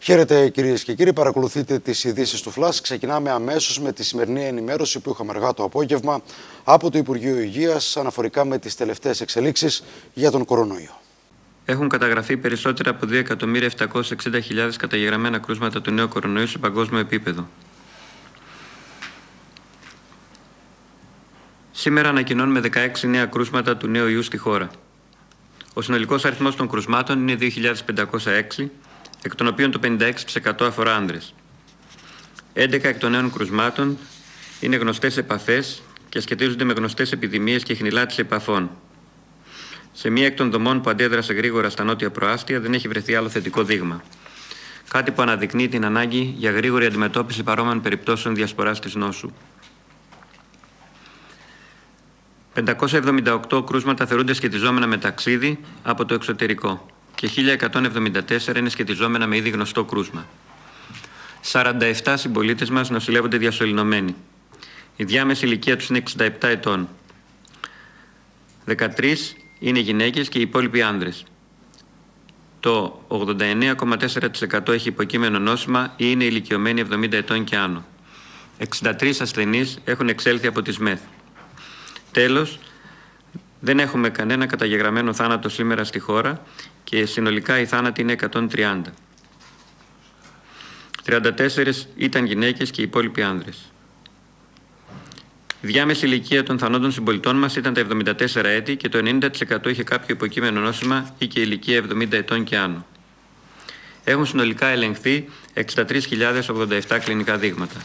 Χαίρετε κυρίες και κύριοι, παρακολουθείτε τις ειδήσεις του Flash. Ξεκινάμε αμέσως με τη σημερινή ενημέρωση που είχαμε αργά το απόγευμα από το Υπουργείο Υγείας αναφορικά με τις τελευταίες εξελίξεις για τον κορονοϊό. Έχουν καταγραφεί περισσότερα από 2.760.000 καταγεγραμμένα κρούσματα του νέου κορονοϊού σε παγκόσμιο επίπεδο. Σήμερα ανακοινώνουμε 16 νέα κρούσματα του νέου ιού στη χώρα. Ο συνολικός αριθμός των κρουσμάτων είναι 2.506, εκ των οποίων το 56% αφορά άνδρες. 11 εκ των νέων κρουσμάτων είναι γνωστές επαφές και σχετίζονται με γνωστές επιδημίες και χνηλάτιση επαφών. Σε μία εκ των δομών που αντέδρασε γρήγορα στα νότια προάστια δεν έχει βρεθεί άλλο θετικό δείγμα. Κάτι που αναδεικνύει την ανάγκη για γρήγορη αντιμετώπιση παρόμοιων περιπτώσεων διασποράς της νόσου. 578 κρούσματα θεωρούνται σχετιζόμενα με ταξίδι από το εξωτερικό και 1.174 είναι σχετιζόμενα με ήδη γνωστό κρούσμα. 47 συμπολίτες μας νοσηλεύονται διασωληνωμένοι. Η διάμεση ηλικία τους είναι 67 ετών. 13 είναι γυναίκες και οι υπόλοιποι άνδρες. Το 89,4% έχει υποκείμενο νόσημα ή είναι ηλικιωμένοι 70 ετών και άνω. 63 ασθενείς έχουν εξέλθει από τις ΜΕΘ. Τέλος, δεν έχουμε κανένα καταγεγραμμένο θάνατο σήμερα στη χώρα και συνολικά οι θάνατοι είναι 130. 34 ήταν γυναίκες και οι υπόλοιποι άνδρες. Η διάμεση ηλικία των θανόντων συμπολιτών μας ήταν τα 74 έτη και το 90% είχε κάποιο υποκείμενο νόσημα ή και ηλικία 70 ετών και άνω. Έχουν συνολικά ελεγχθεί 63.087 κλινικά δείγματα.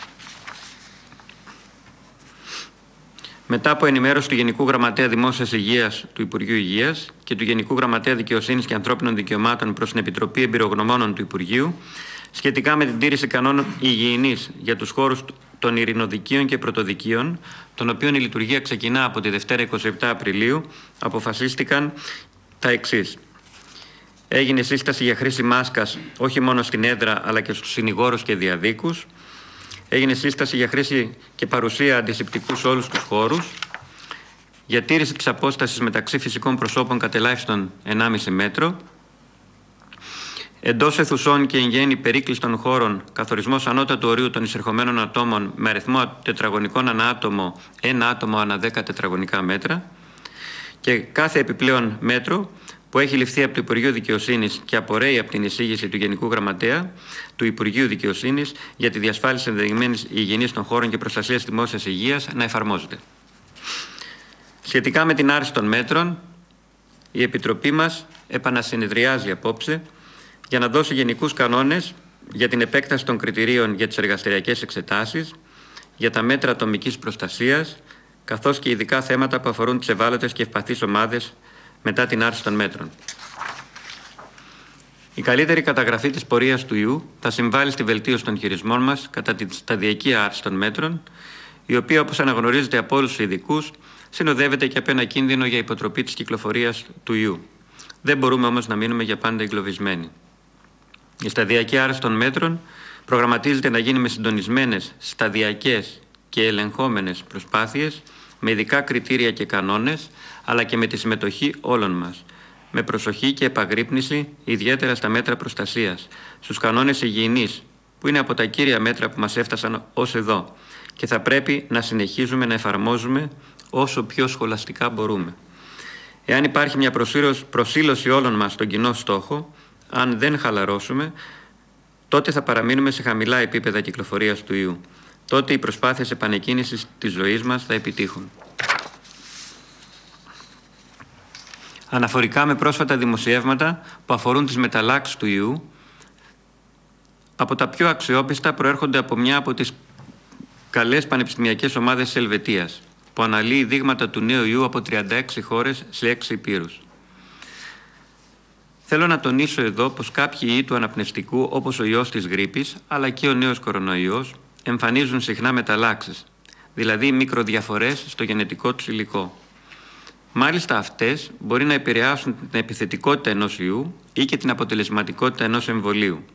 Μετά από ενημέρωση του Γενικού Γραμματέα Δημόσιας Υγείας του Υπουργείου Υγείας και του Γενικού Γραμματέα Δικαιοσύνης και Ανθρώπινων Δικαιωμάτων προς την Επιτροπή Εμπειρογνωμόνων του Υπουργείου, σχετικά με την τήρηση κανόνων υγιεινής για τους χώρους των ειρηνοδικείων και πρωτοδικείων, των οποίων η λειτουργία ξεκινά από τη Δευτέρα 27 Απριλίου, αποφασίστηκαν τα εξής. Έγινε σύσταση για χρήση μάσκας όχι μόνο στην έδρα αλλά και στους συνηγόρους και διαδίκους. Έγινε σύσταση για χρήση και παρουσία αντισηπτικού σε όλους τους χώρους. Για τήρηση της απόστασης μεταξύ φυσικών προσώπων κατ' ελάχιστον 1,5 μέτρο. Εντός αιθουσών και εν γέννη περίκλειστων χώρων, καθορισμός ανώτατου ορίου των εισερχομένων ατόμων με αριθμό τετραγωνικών ανά άτομο, 1 άτομο ανά 10 τετραγωνικά μέτρα. Και κάθε επιπλέον μέτρο που έχει ληφθεί από το Υπουργείο Δικαιοσύνης και απορρέει από την εισήγηση του Γενικού Γραμματέα του Υπουργείου Δικαιοσύνης για τη διασφάλιση ενδεδειγμένης υγιεινής των χώρων και προστασίας δημόσιας υγείας να εφαρμόζεται. Σχετικά με την άρση των μέτρων, η Επιτροπή μας επανασυνεδριάζει απόψε για να δώσει γενικούς κανόνες για την επέκταση των κριτηρίων για τις εργαστηριακές εξετάσεις, για τα μέτρα ατομικής προστασίας, καθώς και ειδικά θέματα που αφορούν τις ευάλωτες και ευπαθείς ομάδες μετά την άρση των μέτρων. Η καλύτερη καταγραφή της πορείας του ιού θα συμβάλλει στη βελτίωση των χειρισμών μας κατά τη σταδιακή άρση των μέτρων, η οποία, όπως αναγνωρίζεται από όλους τους ειδικούς, συνοδεύεται και από ένα κίνδυνο για υποτροπή της κυκλοφορίας του ιού. Δεν μπορούμε όμως να μείνουμε για πάντα εγκλωβισμένοι. Η σταδιακή άρση των μέτρων προγραμματίζεται να γίνει με συντονισμένες, σταδιακές και ελεγχόμενες προσπάθειες, με ειδικά κριτήρια και κανόνες, αλλά και με τη συμμετοχή όλων μας. Με προσοχή και επαγρύπνηση, ιδιαίτερα στα μέτρα προστασίας, στους κανόνες υγιεινής, που είναι από τα κύρια μέτρα που μας έφτασαν ως εδώ και θα πρέπει να συνεχίζουμε να εφαρμόζουμε όσο πιο σχολαστικά μπορούμε. Εάν υπάρχει μια προσήλωση όλων μας στον κοινό στόχο, αν δεν χαλαρώσουμε, τότε θα παραμείνουμε σε χαμηλά επίπεδα κυκλοφορίας του ιού. Τότε οι προσπάθειες επανεκκίνησης της ζωής μας θα επιτύχουν. Αναφορικά με πρόσφατα δημοσιεύματα που αφορούν τις μεταλλάξεις του ιού, από τα πιο αξιόπιστα προέρχονται από μια από τις καλές πανεπιστημιακές ομάδες της Ελβετίας, που αναλύει δείγματα του νέου ιού από 36 χώρες σε 6 ηπείρους. Θέλω να τονίσω εδώ πως κάποιοι ιοί του αναπνευστικού, όπως ο ιός της γρίπης, αλλά και ο νέος κορονοϊός, εμφανίζουν συχνά μεταλλάξεις, δηλαδή μικροδιαφορές στο γενετικό τους υλικό. Μάλιστα αυτές μπορεί να επηρεάσουν την επιθετικότητα ενός ιού ή και την αποτελεσματικότητα ενός εμβολίου.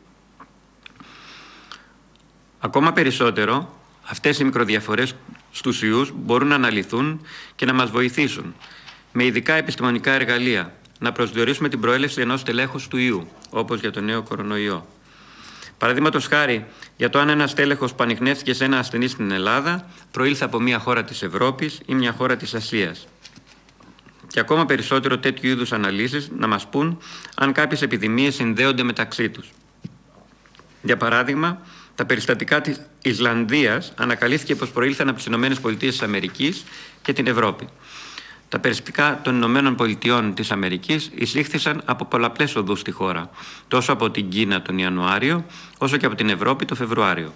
Ακόμα περισσότερο, αυτές οι μικροδιαφορές στους ιούς μπορούν να αναλυθούν και να μας βοηθήσουν με ειδικά επιστημονικά εργαλεία να προσδιορίσουμε την προέλευση ενός τελέχους του ιού, όπως για τον νέο κορονοϊό. Παραδείγματος χάρη, για το αν ένας τέλεχος που ανιχνεύτηκε σε ένα ασθενή στην Ελλάδα προήλθε από μια χώρα της Ευρώπης ή μια χώρα της Ασίας. Και ακόμα περισσότερο τέτοιου είδους αναλύσεις να μας πούν αν κάποιες επιδημίες συνδέονται μεταξύ τους. Για παράδειγμα, τα περιστατικά της Ισλανδίας ανακαλύφθηκε πως προήλθαν από τις ΗΠΑ και την Ευρώπη. Τα περιστατικά των ΗΠΑ εισήχθησαν από πολλαπλές οδούς στη χώρα, τόσο από την Κίνα τον Ιανουάριο, όσο και από την Ευρώπη τον Φεβρουάριο.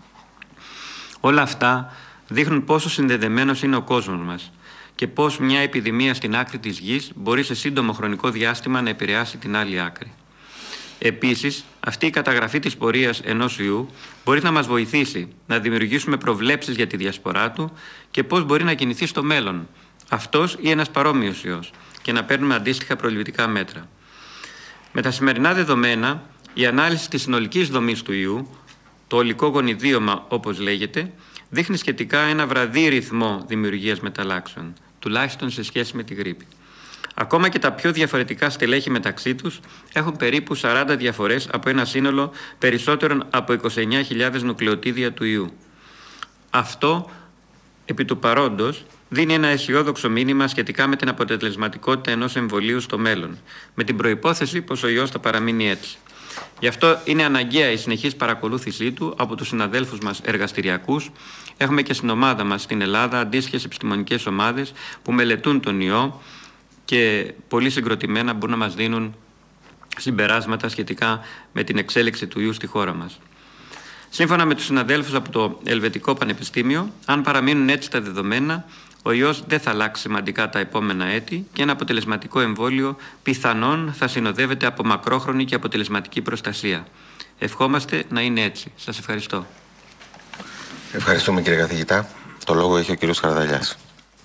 Όλα αυτά δείχνουν πόσο συνδεδεμένος είναι ο κόσμος μας και πώς μια επιδημία στην άκρη της γης μπορεί σε σύντομο χρονικό διάστημα να επηρεάσει την άλλη άκρη. Επίσης, αυτή η καταγραφή της πορείας ενός ιού μπορεί να μας βοηθήσει να δημιουργήσουμε προβλέψεις για τη διασπορά του και πώς μπορεί να κινηθεί στο μέλλον, αυτός ή ένας παρόμοιος ιός, και να παίρνουμε αντίστοιχα προληπτικά μέτρα. Με τα σημερινά δεδομένα, η ανάλυση της συνολικής δομής του ιού, το ολικό γονιδίωμα όπως λέγεται, δείχνει σχετικά ένα βραδύ ρυθμό δημιουργίας μεταλλάξεων, τουλάχιστον σε σχέση με τη γρίπη. Ακόμα και τα πιο διαφορετικά στελέχη μεταξύ τους έχουν περίπου 40 διαφορές από ένα σύνολο περισσότερων από 29.000 νουκλεοτίδια του ιού. Αυτό, επί του παρόντος, δίνει ένα αισιόδοξο μήνυμα σχετικά με την αποτελεσματικότητα ενός εμβολίου στο μέλλον, με την προϋπόθεση πως ο ιός θα παραμείνει έτσι. Γι' αυτό είναι αναγκαία η συνεχής παρακολούθησή του από τους συναδέλφους μας εργαστηριακούς. Έχουμε και στην ομάδα μας στην Ελλάδα αντίστοιχες επιστημονικές ομάδες που μελετούν τον ιό και πολύ συγκροτημένα μπορούν να μας δίνουν συμπεράσματα σχετικά με την εξέλιξη του ιού στη χώρα μας. Σύμφωνα με τους συναδέλφους από το Ελβετικό Πανεπιστήμιο, αν παραμείνουν έτσι τα δεδομένα, ο ιός δεν θα αλλάξει σημαντικά τα επόμενα έτη και ένα αποτελεσματικό εμβόλιο πιθανόν θα συνοδεύεται από μακρόχρονη και αποτελεσματική προστασία. Ευχόμαστε να είναι έτσι. Σας ευχαριστώ. Ευχαριστούμε, κύριε καθηγητά. Το λόγο έχει ο κύριος Χαρδαλιάς.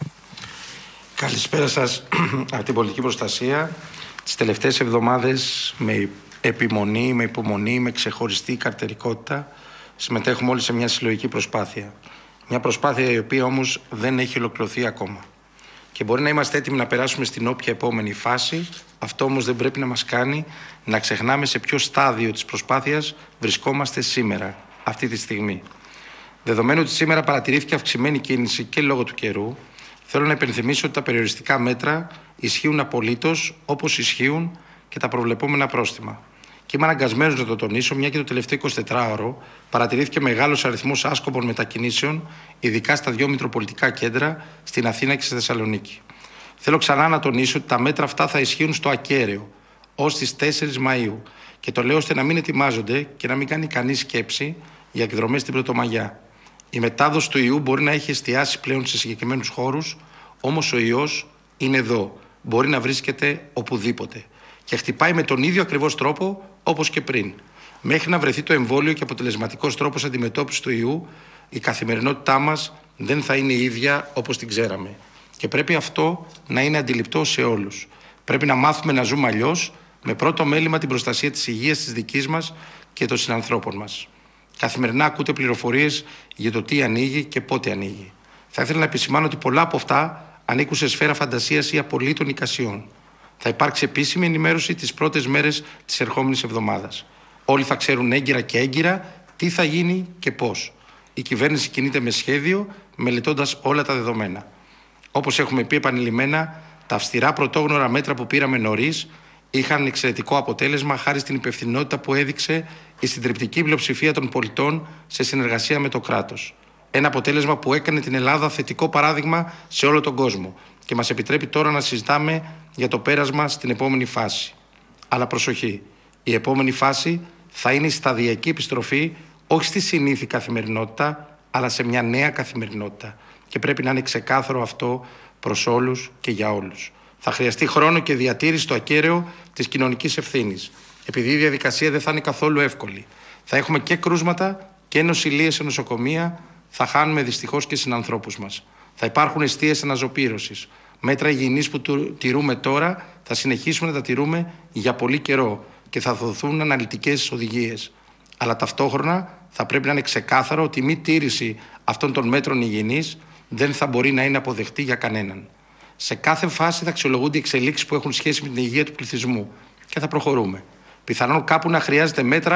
Καλησπέρα σας από την πολιτική προστασία. Τις τελευταίες εβδομάδες με επιμονή, με υπομονή, με ξεχωριστή καρτερικότητα συμμετέχουμε όλοι σε μια συλλογική προσπάθεια. Μια προσπάθεια η οποία όμως δεν έχει ολοκληρωθεί ακόμα. Και μπορεί να είμαστε έτοιμοι να περάσουμε στην όποια επόμενη φάση, αυτό όμως δεν πρέπει να μας κάνει να ξεχνάμε σε ποιο στάδιο της προσπάθειας βρισκόμαστε σήμερα, αυτή τη στιγμή. Δεδομένου ότι σήμερα παρατηρήθηκε αυξημένη κίνηση και λόγω του καιρού, θέλω να υπενθυμίσω ότι τα περιοριστικά μέτρα ισχύουν απολύτως όπως ισχύουν και τα προβλεπόμενα πρόστιμα. Και είμαι αναγκασμένος να το τονίσω, μια και το τελευταίο 24ωρο παρατηρήθηκε μεγάλος αριθμός άσκοπων μετακινήσεων, ειδικά στα δύο μητροπολιτικά κέντρα, στην Αθήνα και στη Θεσσαλονίκη. Θέλω ξανά να τονίσω ότι τα μέτρα αυτά θα ισχύουν στο ακέραιο ως τις 4 Μαΐου. Και το λέω ώστε να μην ετοιμάζονται και να μην κάνει κανείς σκέψη για εκδρομές στην Πρωτομαγιά. Η μετάδοση του ιού μπορεί να έχει εστιάσει πλέον σε συγκεκριμένους χώρους, όμως ο ιός είναι εδώ. Μπορεί να βρίσκεται οπουδήποτε. Και χτυπάει με τον ίδιο ακριβώς τρόπο όπως και πριν. Μέχρι να βρεθεί το εμβόλιο και αποτελεσματικός τρόπος αντιμετώπισης του ιού, η καθημερινότητά μας δεν θα είναι η ίδια όπως την ξέραμε. Και πρέπει αυτό να είναι αντιληπτό σε όλους. Πρέπει να μάθουμε να ζούμε αλλιώς, με πρώτο μέλημα την προστασία της υγείας της δικής μας και των συνανθρώπων μας. Καθημερινά ακούτε πληροφορίες για το τι ανοίγει και πότε ανοίγει. Θα ήθελα να επισημάνω ότι πολλά από αυτά ανήκουν σε σφαίρα φαντασίας ή απολύτων εικασιών. Θα υπάρξει επίσημη ενημέρωση τις πρώτες μέρες της ερχόμενης εβδομάδας. Όλοι θα ξέρουν έγκυρα και έγκυρα τι θα γίνει και πώς. Η κυβέρνηση κινείται με σχέδιο, μελετώντας όλα τα δεδομένα. Όπως έχουμε πει επανειλημμένα, τα αυστηρά πρωτόγνωρα μέτρα που πήραμε νωρίς είχαν εξαιρετικό αποτέλεσμα χάρη στην υπευθυνότητα που έδειξε η συντριπτική πλειοψηφία των πολιτών σε συνεργασία με το κράτος. Ένα αποτέλεσμα που έκανε την Ελλάδα θετικό παράδειγμα σε όλο τον κόσμο και μας επιτρέπει τώρα να συζητάμε για το πέρασμα στην επόμενη φάση. Αλλά προσοχή, η επόμενη φάση θα είναι η σταδιακή επιστροφή όχι στη συνήθη καθημερινότητα, αλλά σε μια νέα καθημερινότητα. Και πρέπει να είναι ξεκάθαρο αυτό προς όλους και για όλους. Θα χρειαστεί χρόνο και διατήρηση στο ακέραιο της κοινωνικής ευθύνης, επειδή η διαδικασία δεν θα είναι καθόλου εύκολη. Θα έχουμε και κρούσματα και νοσηλείες σε νοσοκομεία, θα χάνουμε δυστυχώς και συνανθρώπους μας. Θα υπάρχουν εστίες αναζωπήρωσης. Μέτρα υγιεινής που τηρούμε τώρα θα συνεχίσουμε να τα τηρούμε για πολύ καιρό και θα δοθούν αναλυτικές οδηγίες. Αλλά ταυτόχρονα θα πρέπει να είναι ξεκάθαρο ότι η μη τήρηση αυτών των μέτρων υγιεινής δεν θα μπορεί να είναι αποδεκτή για κανέναν. Σε κάθε φάση θα αξιολογούνται οι εξελίξεις που έχουν σχέση με την υγεία του πληθυσμού και θα προχωρούμε. Πιθανόν κάπου να χρειάζεται μέτρα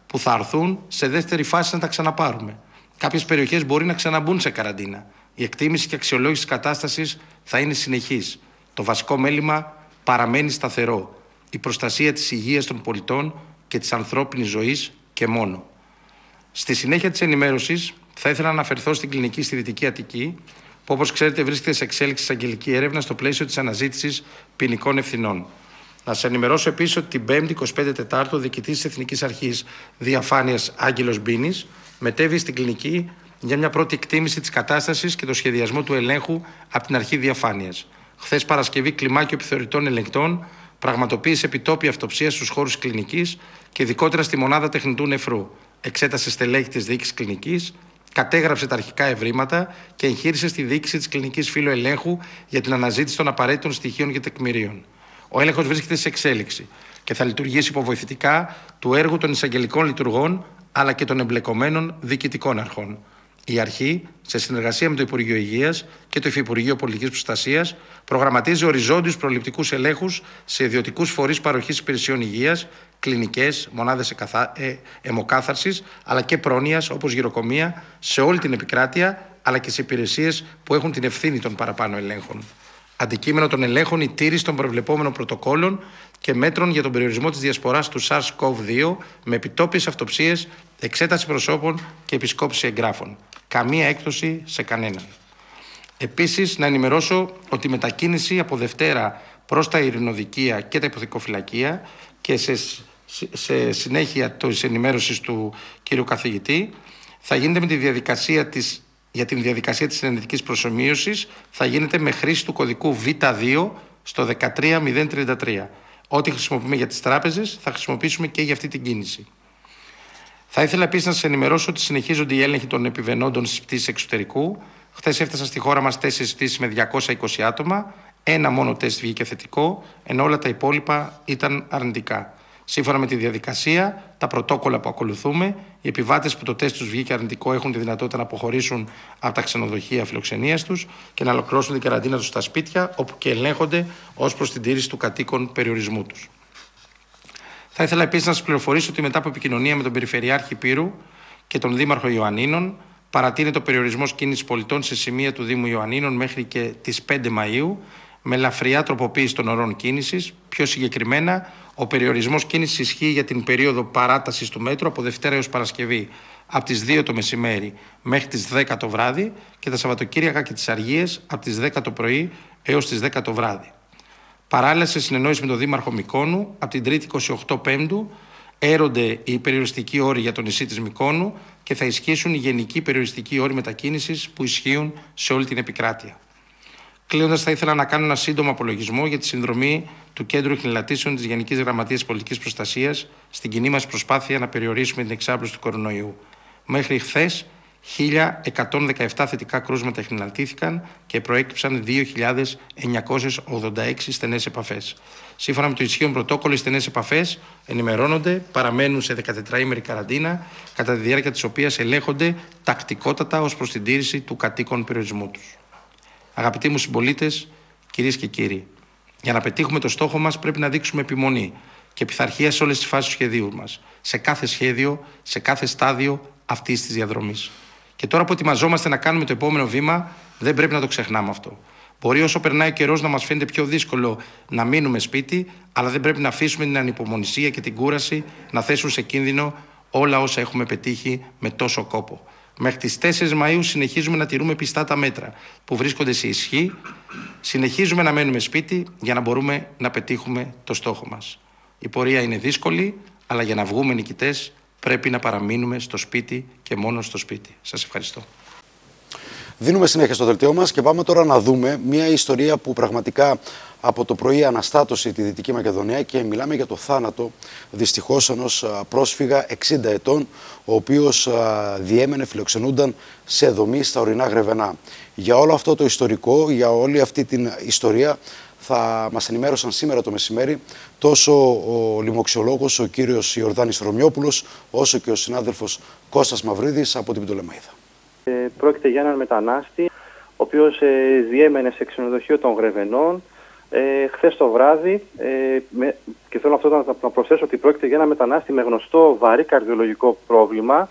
που θα έρθουν σε δεύτερη φάση να τα ξαναπάρουμε. Κάποιες περιοχές μπορεί να ξαναμπούν σε καραντίνα. Η εκτίμηση και αξιολόγηση της κατάστασης θα είναι συνεχής. Το βασικό μέλημα παραμένει σταθερό. Η προστασία της υγείας των πολιτών και της ανθρώπινης ζωής και μόνο. Στη συνέχεια της ενημέρωσης θα ήθελα να αναφερθώ στην κλινική στη Δυτική Αττική, που όπως ξέρετε βρίσκεται σε εξέλιξη εισαγγελική έρευνα στο πλαίσιο της αναζήτησης ποινικών ευθυνών. Να σας ενημερώσω επίσης ότι την 5η 25 Τετάρτου ο διοικητής της Εθνικής Αρχής Διαφάνειας Άγγελος Μπίνης μετέβη στην κλινική για μια πρώτη εκτίμηση της κατάστασης και το σχεδιασμό του ελέγχου από την Αρχή Διαφάνειας. Χθες Παρασκευή, κλιμάκιο επιθεωρητών ελεγκτών πραγματοποίησε επιτόπια αυτοψία στους χώρους κλινικής και ειδικότερα στη μονάδα τεχνητού νεφρού. Εξέτασε στελέχη της διοίκησης κλινικής, κατέγραψε τα αρχικά ευρήματα και εγχείρησε στη διοίκηση της κλινικής φύλου ελέγχου για την αναζήτηση των απαραίτητων στοιχείων και τεκμηρίων. Ο έλεγχος βρίσκεται σε εξέλιξη και θα λειτουργήσει υποβοηθητικά του έργου των εισαγγελικών λειτουργών αλλά και των εμπλεκομένων διοικητικών αρχών. Η Αρχή, σε συνεργασία με το Υπουργείο Υγείας και το Υφυπουργείο Πολιτικής Προστασίας, προγραμματίζει οριζόντιους προληπτικούς ελέγχους σε ιδιωτικούς φορείς παροχής υπηρεσιών υγείας, κλινικές, μονάδες αιμοκάθαρσης, αλλά και πρόνοιας όπως γυροκομεία, σε όλη την επικράτεια, αλλά και σε υπηρεσίες που έχουν την ευθύνη των παραπάνω ελέγχων. Αντικείμενο των ελέγχων η τήρηση των προβλεπόμενων πρωτοκόλων και μέτρων για τον περιορισμό της διασποράς του SARS-CoV-2 με επιτόπιες αυτοψίες, εξέταση προσώπων και επισκόπηση εγγράφων. Καμία έκπτωση σε κανέναν. Επίσης, να ενημερώσω ότι η μετακίνηση από Δευτέρα προς τα ειρηνοδικεία και τα υποθηκοφυλακεία και σε συνέχεια της ενημέρωσης του κύριου καθηγητή θα γίνεται με τη διαδικασία για την διαδικασία της συνενετικής προσομοίωσης θα γίνεται με χρήση του κωδικού Β2 στο 13033. Ό,τι χρησιμοποιούμε για τις τράπεζες θα χρησιμοποιήσουμε και για αυτή την κίνηση. Θα ήθελα επίσης να σας ενημερώσω ότι συνεχίζονται οι έλεγχοι των επιβαινόντων στις πτήσεις εξωτερικού. Χθες έφτασαν στη χώρα μας 4 πτήσεις με 220 άτομα. Ένα μόνο τεστ βγήκε θετικό, ενώ όλα τα υπόλοιπα ήταν αρνητικά. Σύμφωνα με τη διαδικασία, τα πρωτόκολλα που ακολουθούμε, οι επιβάτες που το τεστ τους βγήκε αρνητικό έχουν τη δυνατότητα να αποχωρήσουν από τα ξενοδοχεία φιλοξενίας τους και να ολοκληρώσουν την καραντίνα τους στα σπίτια, όπου και ελέγχονται ως προς την τήρηση του κατοίκων περιορισμού τους. Θα ήθελα επίσης να σας πληροφορήσω ότι μετά από επικοινωνία με τον Περιφερειάρχη Πύρου και τον Δήμαρχο Ιωαννίνων, παρατείνεται ο περιορισμός κίνησης πολιτών σε σημεία του Δήμου Ιωαννίνων μέχρι και τις 5 Μαΐου, με ελαφριά τροποποίηση των ωρών κίνησης. Πιο συγκεκριμένα, ο περιορισμός κίνησης ισχύει για την περίοδο παράτασης του μέτρου από Δευτέρα έως Παρασκευή από τις 2 το μεσημέρι μέχρι τις 10 το βράδυ και τα Σαββατοκύριακα και τις Αργίες από τις 10 το πρωί έως τις 10 το βράδυ. Παράλληλα, σε συνεννόηση με τον Δήμαρχο Μυκόνου, από την 3η 28 Πέμπτου έρονται οι περιοριστικοί όροι για το νησί της Μυκόνου και θα ισχύσουν οι γενικοί περιοριστικοί όροι μετακίνησης που ισχύουν σε όλη την επικράτεια. Κλείνοντας, θα ήθελα να κάνω ένα σύντομο απολογισμό για τη συνδρομή του Κέντρου Εχνηλατήσεων της Γενικής Γραμματείας Πολιτικής Προστασίας στην κοινή μας προσπάθεια να περιορίσουμε την εξάπλωση του κορονοϊού. Μέχρι χθες, 1.117 θετικά κρούσματα εχνηλατήθηκαν και προέκυψαν 2.986 στενές επαφές. Σύμφωνα με το ισχύον πρωτόκολλο, οι στενές επαφές ενημερώνονται, παραμένουν σε 14ημερη καραντίνα, κατά τη διάρκεια της οποίας ελέγχονται τακτικότατα ως προς την τήρηση του κατοίκων περιορισμού τους. Αγαπητοί μου συμπολίτες, κυρίες και κύριοι, για να πετύχουμε το στόχο μας πρέπει να δείξουμε επιμονή και πειθαρχία σε όλες τις φάσεις του σχεδίου μας, σε κάθε σχέδιο, σε κάθε στάδιο αυτής της διαδρομής. Και τώρα που ετοιμαζόμαστε να κάνουμε το επόμενο βήμα, δεν πρέπει να το ξεχνάμε αυτό. Μπορεί όσο περνάει ο καιρός να μας φαίνεται πιο δύσκολο να μείνουμε σπίτι, αλλά δεν πρέπει να αφήσουμε την ανυπομονησία και την κούραση να θέσουν σε κίνδυνο όλα όσα έχουμε πετύχει με τόσο κόπο. Μέχρι τις 4 Μαΐου συνεχίζουμε να τηρούμε πιστά τα μέτρα που βρίσκονται σε ισχύ. Συνεχίζουμε να μένουμε σπίτι για να μπορούμε να πετύχουμε το στόχο μας. Η πορεία είναι δύσκολη, αλλά για να βγούμε νικητές πρέπει να παραμείνουμε στο σπίτι και μόνο στο σπίτι. Σας ευχαριστώ. Δίνουμε συνέχεια στο δελτίο μας και πάμε τώρα να δούμε μια ιστορία που πραγματικά από το πρωί αναστάτωσε τη Δυτική Μακεδονία και μιλάμε για το θάνατο δυστυχώς ενός πρόσφυγα 60 ετών, ο οποίος διέμενε, φιλοξενούνταν σε δομή στα ορεινά Γρεβενά. Για όλο αυτό το ιστορικό, για όλη αυτή την ιστορία θα μας ενημέρωσαν σήμερα το μεσημέρι τόσο ο λοιμοξιολόγος ο κύριος Ιορδάνης Ρωμιόπουλος, όσο και ο συνάδελφος Κώστας Μαυρίδης από την Πτολεμαΐδα. Πρόκειται για έναν μετανάστη, ο οποίος διέμενε σε ξενοδοχείο των Γρεβενών Χθες το βράδυ, και θέλω αυτό να προσθέσω ότι πρόκειται για ένα μετανάστη με γνωστό βαρύ καρδιολογικό πρόβλημα.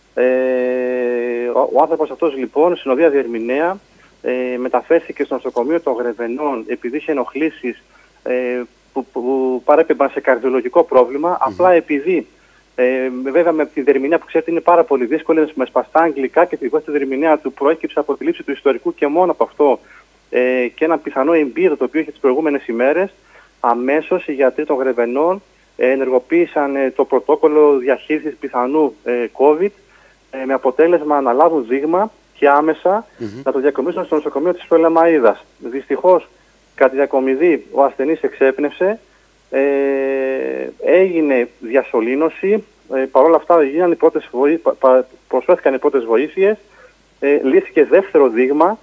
Ο άνθρωπος αυτός λοιπόν, συνοδεία διερμηνέα, μεταφέρθηκε στο νοσοκομείο των Γρεβενών επειδή είχε ενοχλήσεις που παρέπεμπαν σε καρδιολογικό πρόβλημα, απλά επειδή βέβαια με τη διερμηνέα που ξέρετε είναι πάρα πολύ δύσκολη, με σπαστά αγγλικά και τη δεύτερη διερμηνέα του προέκυψε από τη λήψη του ιστορικού και μόνο από αυτό και ένα πιθανό εμπείρο το οποίο είχε τις προηγούμενες ημέρες, αμέσως οι γιατροί των Γρεβενών ενεργοποίησαν το πρωτόκολλο διαχείρισης πιθανού COVID με αποτέλεσμα να λάβουν δείγμα και άμεσα να το διακομίσουν στο νοσοκομείο της Πτολεμαΐδας. Δυστυχώς, κατά τη διακομιδή, ο ασθενής εξέπνευσε, έγινε διασωλήνωση, παρόλα αυτά προσφέρθηκαν οι πρώτες βοήθειες, λύθηκε δεύτερο δείγμα,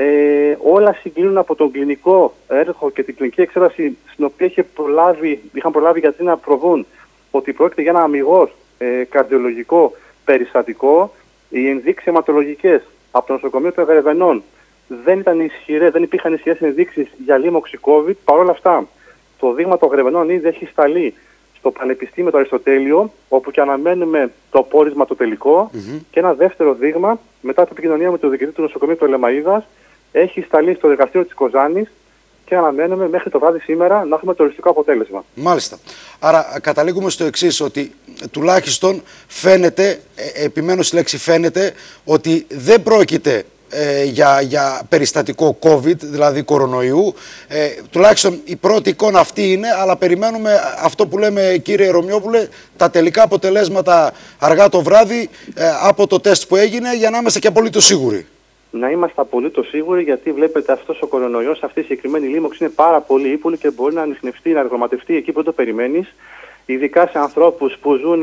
όλα συγκλίνουν από τον κλινικό έργο και την κλινική εξέταση στην οποία είχαν προλάβει γιατροί να προβούν ότι πρόκειται για ένα αμιγώς καρδιολογικό περιστατικό. Οι ενδείξεις αιματολογικές από το νοσοκομείο των Γρεβενών δεν υπήρχαν ισχυρές ενδείξεις για λίμωξη COVID. Παρ' όλα αυτά, το δείγμα των Γρεβενών ήδη έχει σταλεί στο Πανεπιστήμιο του Αριστοτέλειου, όπου και αναμένουμε το πόρισμα το τελικό. Και ένα δεύτερο δείγμα, μετά από επικοινωνία με τον διοικητή του νοσοκομείου του Πτολεμαΐδας, έχει σταλεί στο δικαστήριο της Κοζάνης και αναμένουμε μέχρι το βράδυ σήμερα να έχουμε το οριστικό αποτέλεσμα. Μάλιστα. Άρα καταλήγουμε στο εξής, ότι τουλάχιστον φαίνεται, επιμένω στη λέξη φαίνεται, ότι δεν πρόκειται για περιστατικό COVID, δηλαδή κορονοϊού. Τουλάχιστον η πρώτη εικόνα αυτή είναι, αλλά περιμένουμε αυτό που λέμε, κύριε Ρωμιόπουλε, τα τελικά αποτελέσματα αργά το βράδυ από το τεστ που έγινε, για να είμαστε και απολύτως σίγουροι. Να είμαστε απολύτως σίγουροι, γιατί βλέπετε αυτός ο κορονοϊός, αυτή η συγκεκριμένη λίμωξη είναι πάρα πολύ ύπουλη και μπορεί να ανιχνευτεί, να εργοματευτεί εκεί που δεν το περιμένεις, ειδικά σε ανθρώπους που ζουν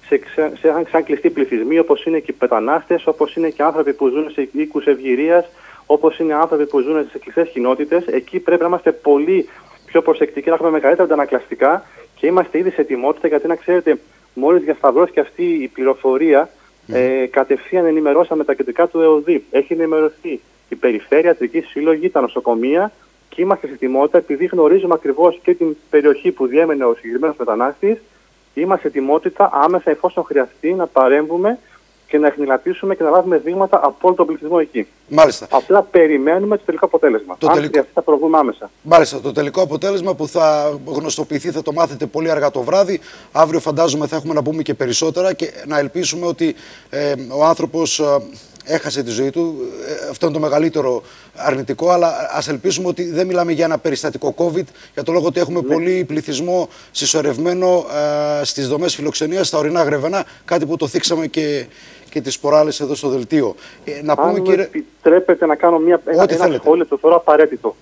σαν κλειστοί πληθυσμοί, όπως είναι και οι μετανάστες, όπως είναι και άνθρωποι που ζουν σε οίκους ευγυρίας, όπως είναι άνθρωποι που ζουν σε κλειστές κοινότητες. Εκεί πρέπει να είμαστε πολύ πιο προσεκτικοί, να έχουμε μεγαλύτερα αντανακλαστικά και είμαστε ήδη σε ετοιμότητα, γιατί να ξέρετε, μόλις διασταυρώθηκε αυτή η πληροφορία, κατευθείαν ενημερώσαμε τα κεντρικά του ΕΟΔΗ. Έχει ενημερωθεί η Περιφέρεια, Ιατρική Σύλλογη, τα νοσοκομεία και είμαστε σε ετοιμότητα, επειδή γνωρίζουμε ακριβώς και την περιοχή που διέμενε ο συγκεκριμένος μετανάστης. Είμαστε σε ετοιμότητα άμεσα, εφόσον χρειαστεί, να παρέμβουμε και να εχνηλατήσουμε και να λάβουμε δείγματα από όλο τον πληθυσμό εκεί. Μάλιστα. Απλά περιμένουμε το τελικό αποτέλεσμα. Αν χρειαστεί, θα προβούμε άμεσα. Μάλιστα. Το τελικό αποτέλεσμα που θα γνωστοποιηθεί θα το μάθετε πολύ αργά το βράδυ. Αύριο φαντάζομαι θα έχουμε να πούμε και περισσότερα και να ελπίσουμε ότι ο άνθρωπος έχασε τη ζωή του. Αυτό είναι το μεγαλύτερο αρνητικό, αλλά ας ελπίσουμε ότι δεν μιλάμε για ένα περιστατικό COVID, για το λόγο ότι έχουμε πολύ πληθυσμό συσσωρευμένο στις δομές φιλοξενίας, στα ορεινά Γρεβενά, κάτι που το θίξαμε και τις προάλλες εδώ στο δελτίο. Να πούμε, κύριε, επιτρέπετε να κάνω ένα σχόλιο, το θεωρώ απαραίτητο.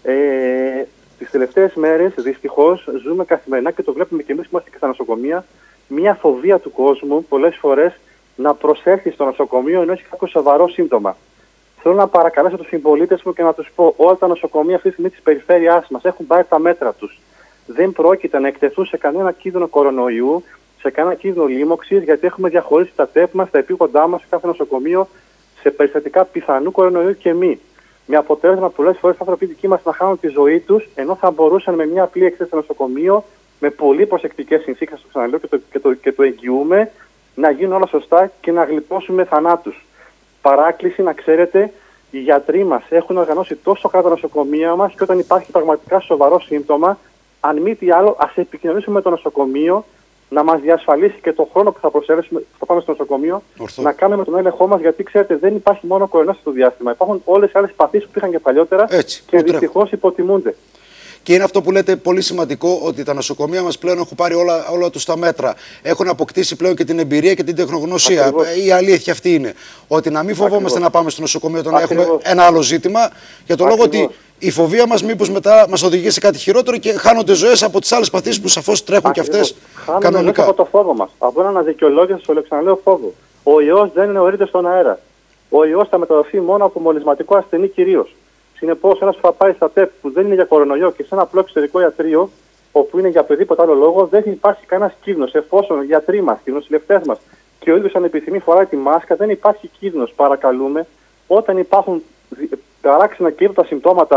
Τις τελευταίες μέρες, δυστυχώς, ζούμε καθημερινά και το βλέπουμε και εμείς που είμαστε και στα νοσοκομεία, μια φοβία του κόσμου πολλές φορές να προσέλθει στο νοσοκομείο ενώ έχει κάποιο σοβαρό σύμπτωμα. Θέλω να παρακαλέσω τους συμπολίτες μου και να τους πω: όλα τα νοσοκομεία αυτή τη στιγμή της περιφέρειάς μας έχουν πάρει τα μέτρα τους. Δεν πρόκειται να εκτεθούν σε κανένα κίνδυνο κορονοϊού, σε κανένα κίνδυνο λίμωξης, γιατί έχουμε διαχωρίσει τα ΤΕΠ μας, τα επίγοντά μας σε κάθε νοσοκομείο σε περιστατικά πιθανού κορονοϊού και μη. Με αποτέλεσμα πολλές φορές οι άνθρωποι δικοί μας να χάνουν τη ζωή τους, ενώ θα μπορούσαν με μια απλή εξέταση στο νοσοκομείο, με πολύ προσεκτικές συνθήκες, το ξαναλέω και το εγγυούμε, να γίνουν όλα σωστά και να γλιτώσουμε θανάτους. Παράκληση, να ξέρετε, οι γιατροί μας έχουν οργανώσει τόσο καλά τα νοσοκομεία μας και όταν υπάρχει πραγματικά σοβαρό σύμπτωμα, αν μη τι άλλο, ας επικοινωνήσουμε με το νοσοκομείο να μας διασφαλίσει και τον χρόνο που θα πάμε στο νοσοκομείο, να κάνουμε τον έλεγχό μας, γιατί ξέρετε, δεν υπάρχει μόνο κορονοϊός στο διάστημα. Υπάρχουν όλες οι άλλες παθήσεις που είχαν και παλιότερα και δυστυχώς υποτιμούνται. Και είναι αυτό που λέτε πολύ σημαντικό, ότι τα νοσοκομεία μας πλέον έχουν πάρει όλα τους τα μέτρα. Έχουν αποκτήσει πλέον και την εμπειρία και την τεχνογνωσία. Η αλήθεια αυτή είναι. Ότι να μην φοβόμαστε να πάμε στο νοσοκομείο όταν έχουμε ένα άλλο ζήτημα, για το λόγο ότι η φοβία μας μήπως μετά μας οδηγεί σε κάτι χειρότερο και χάνονται ζωές από τις άλλες παθήσεις που σαφώς τρέχουν και αυτές κανονικά. Από το φόβο μας. Από έναν αδικαιολόγητο, το ξαναλέω, φόβο. Ο ιός δεν είναι ορείται στον αέρα. Ο ιός θα μεταδοθεί μόνο από μολυσματικό ασθενή κυρίως. Συνεπώς, ένας που θα πάει στα ΤΕΠ που δεν είναι για κορονοϊό και σε ένα απλό εξωτερικό ιατρείο, όπου είναι για οποιοδήποτε άλλο λόγο, δεν υπάρχει κανένας κίνδυνος. Εφόσον οι γιατροί μας, οι νοσηλευτές μας και ο ίδιος αν επιθυμεί φοράει τη μάσκα, δεν υπάρχει κίνδυνος. Παρακαλούμε, όταν υπάρχουν παράξενα και τα συμπτώματα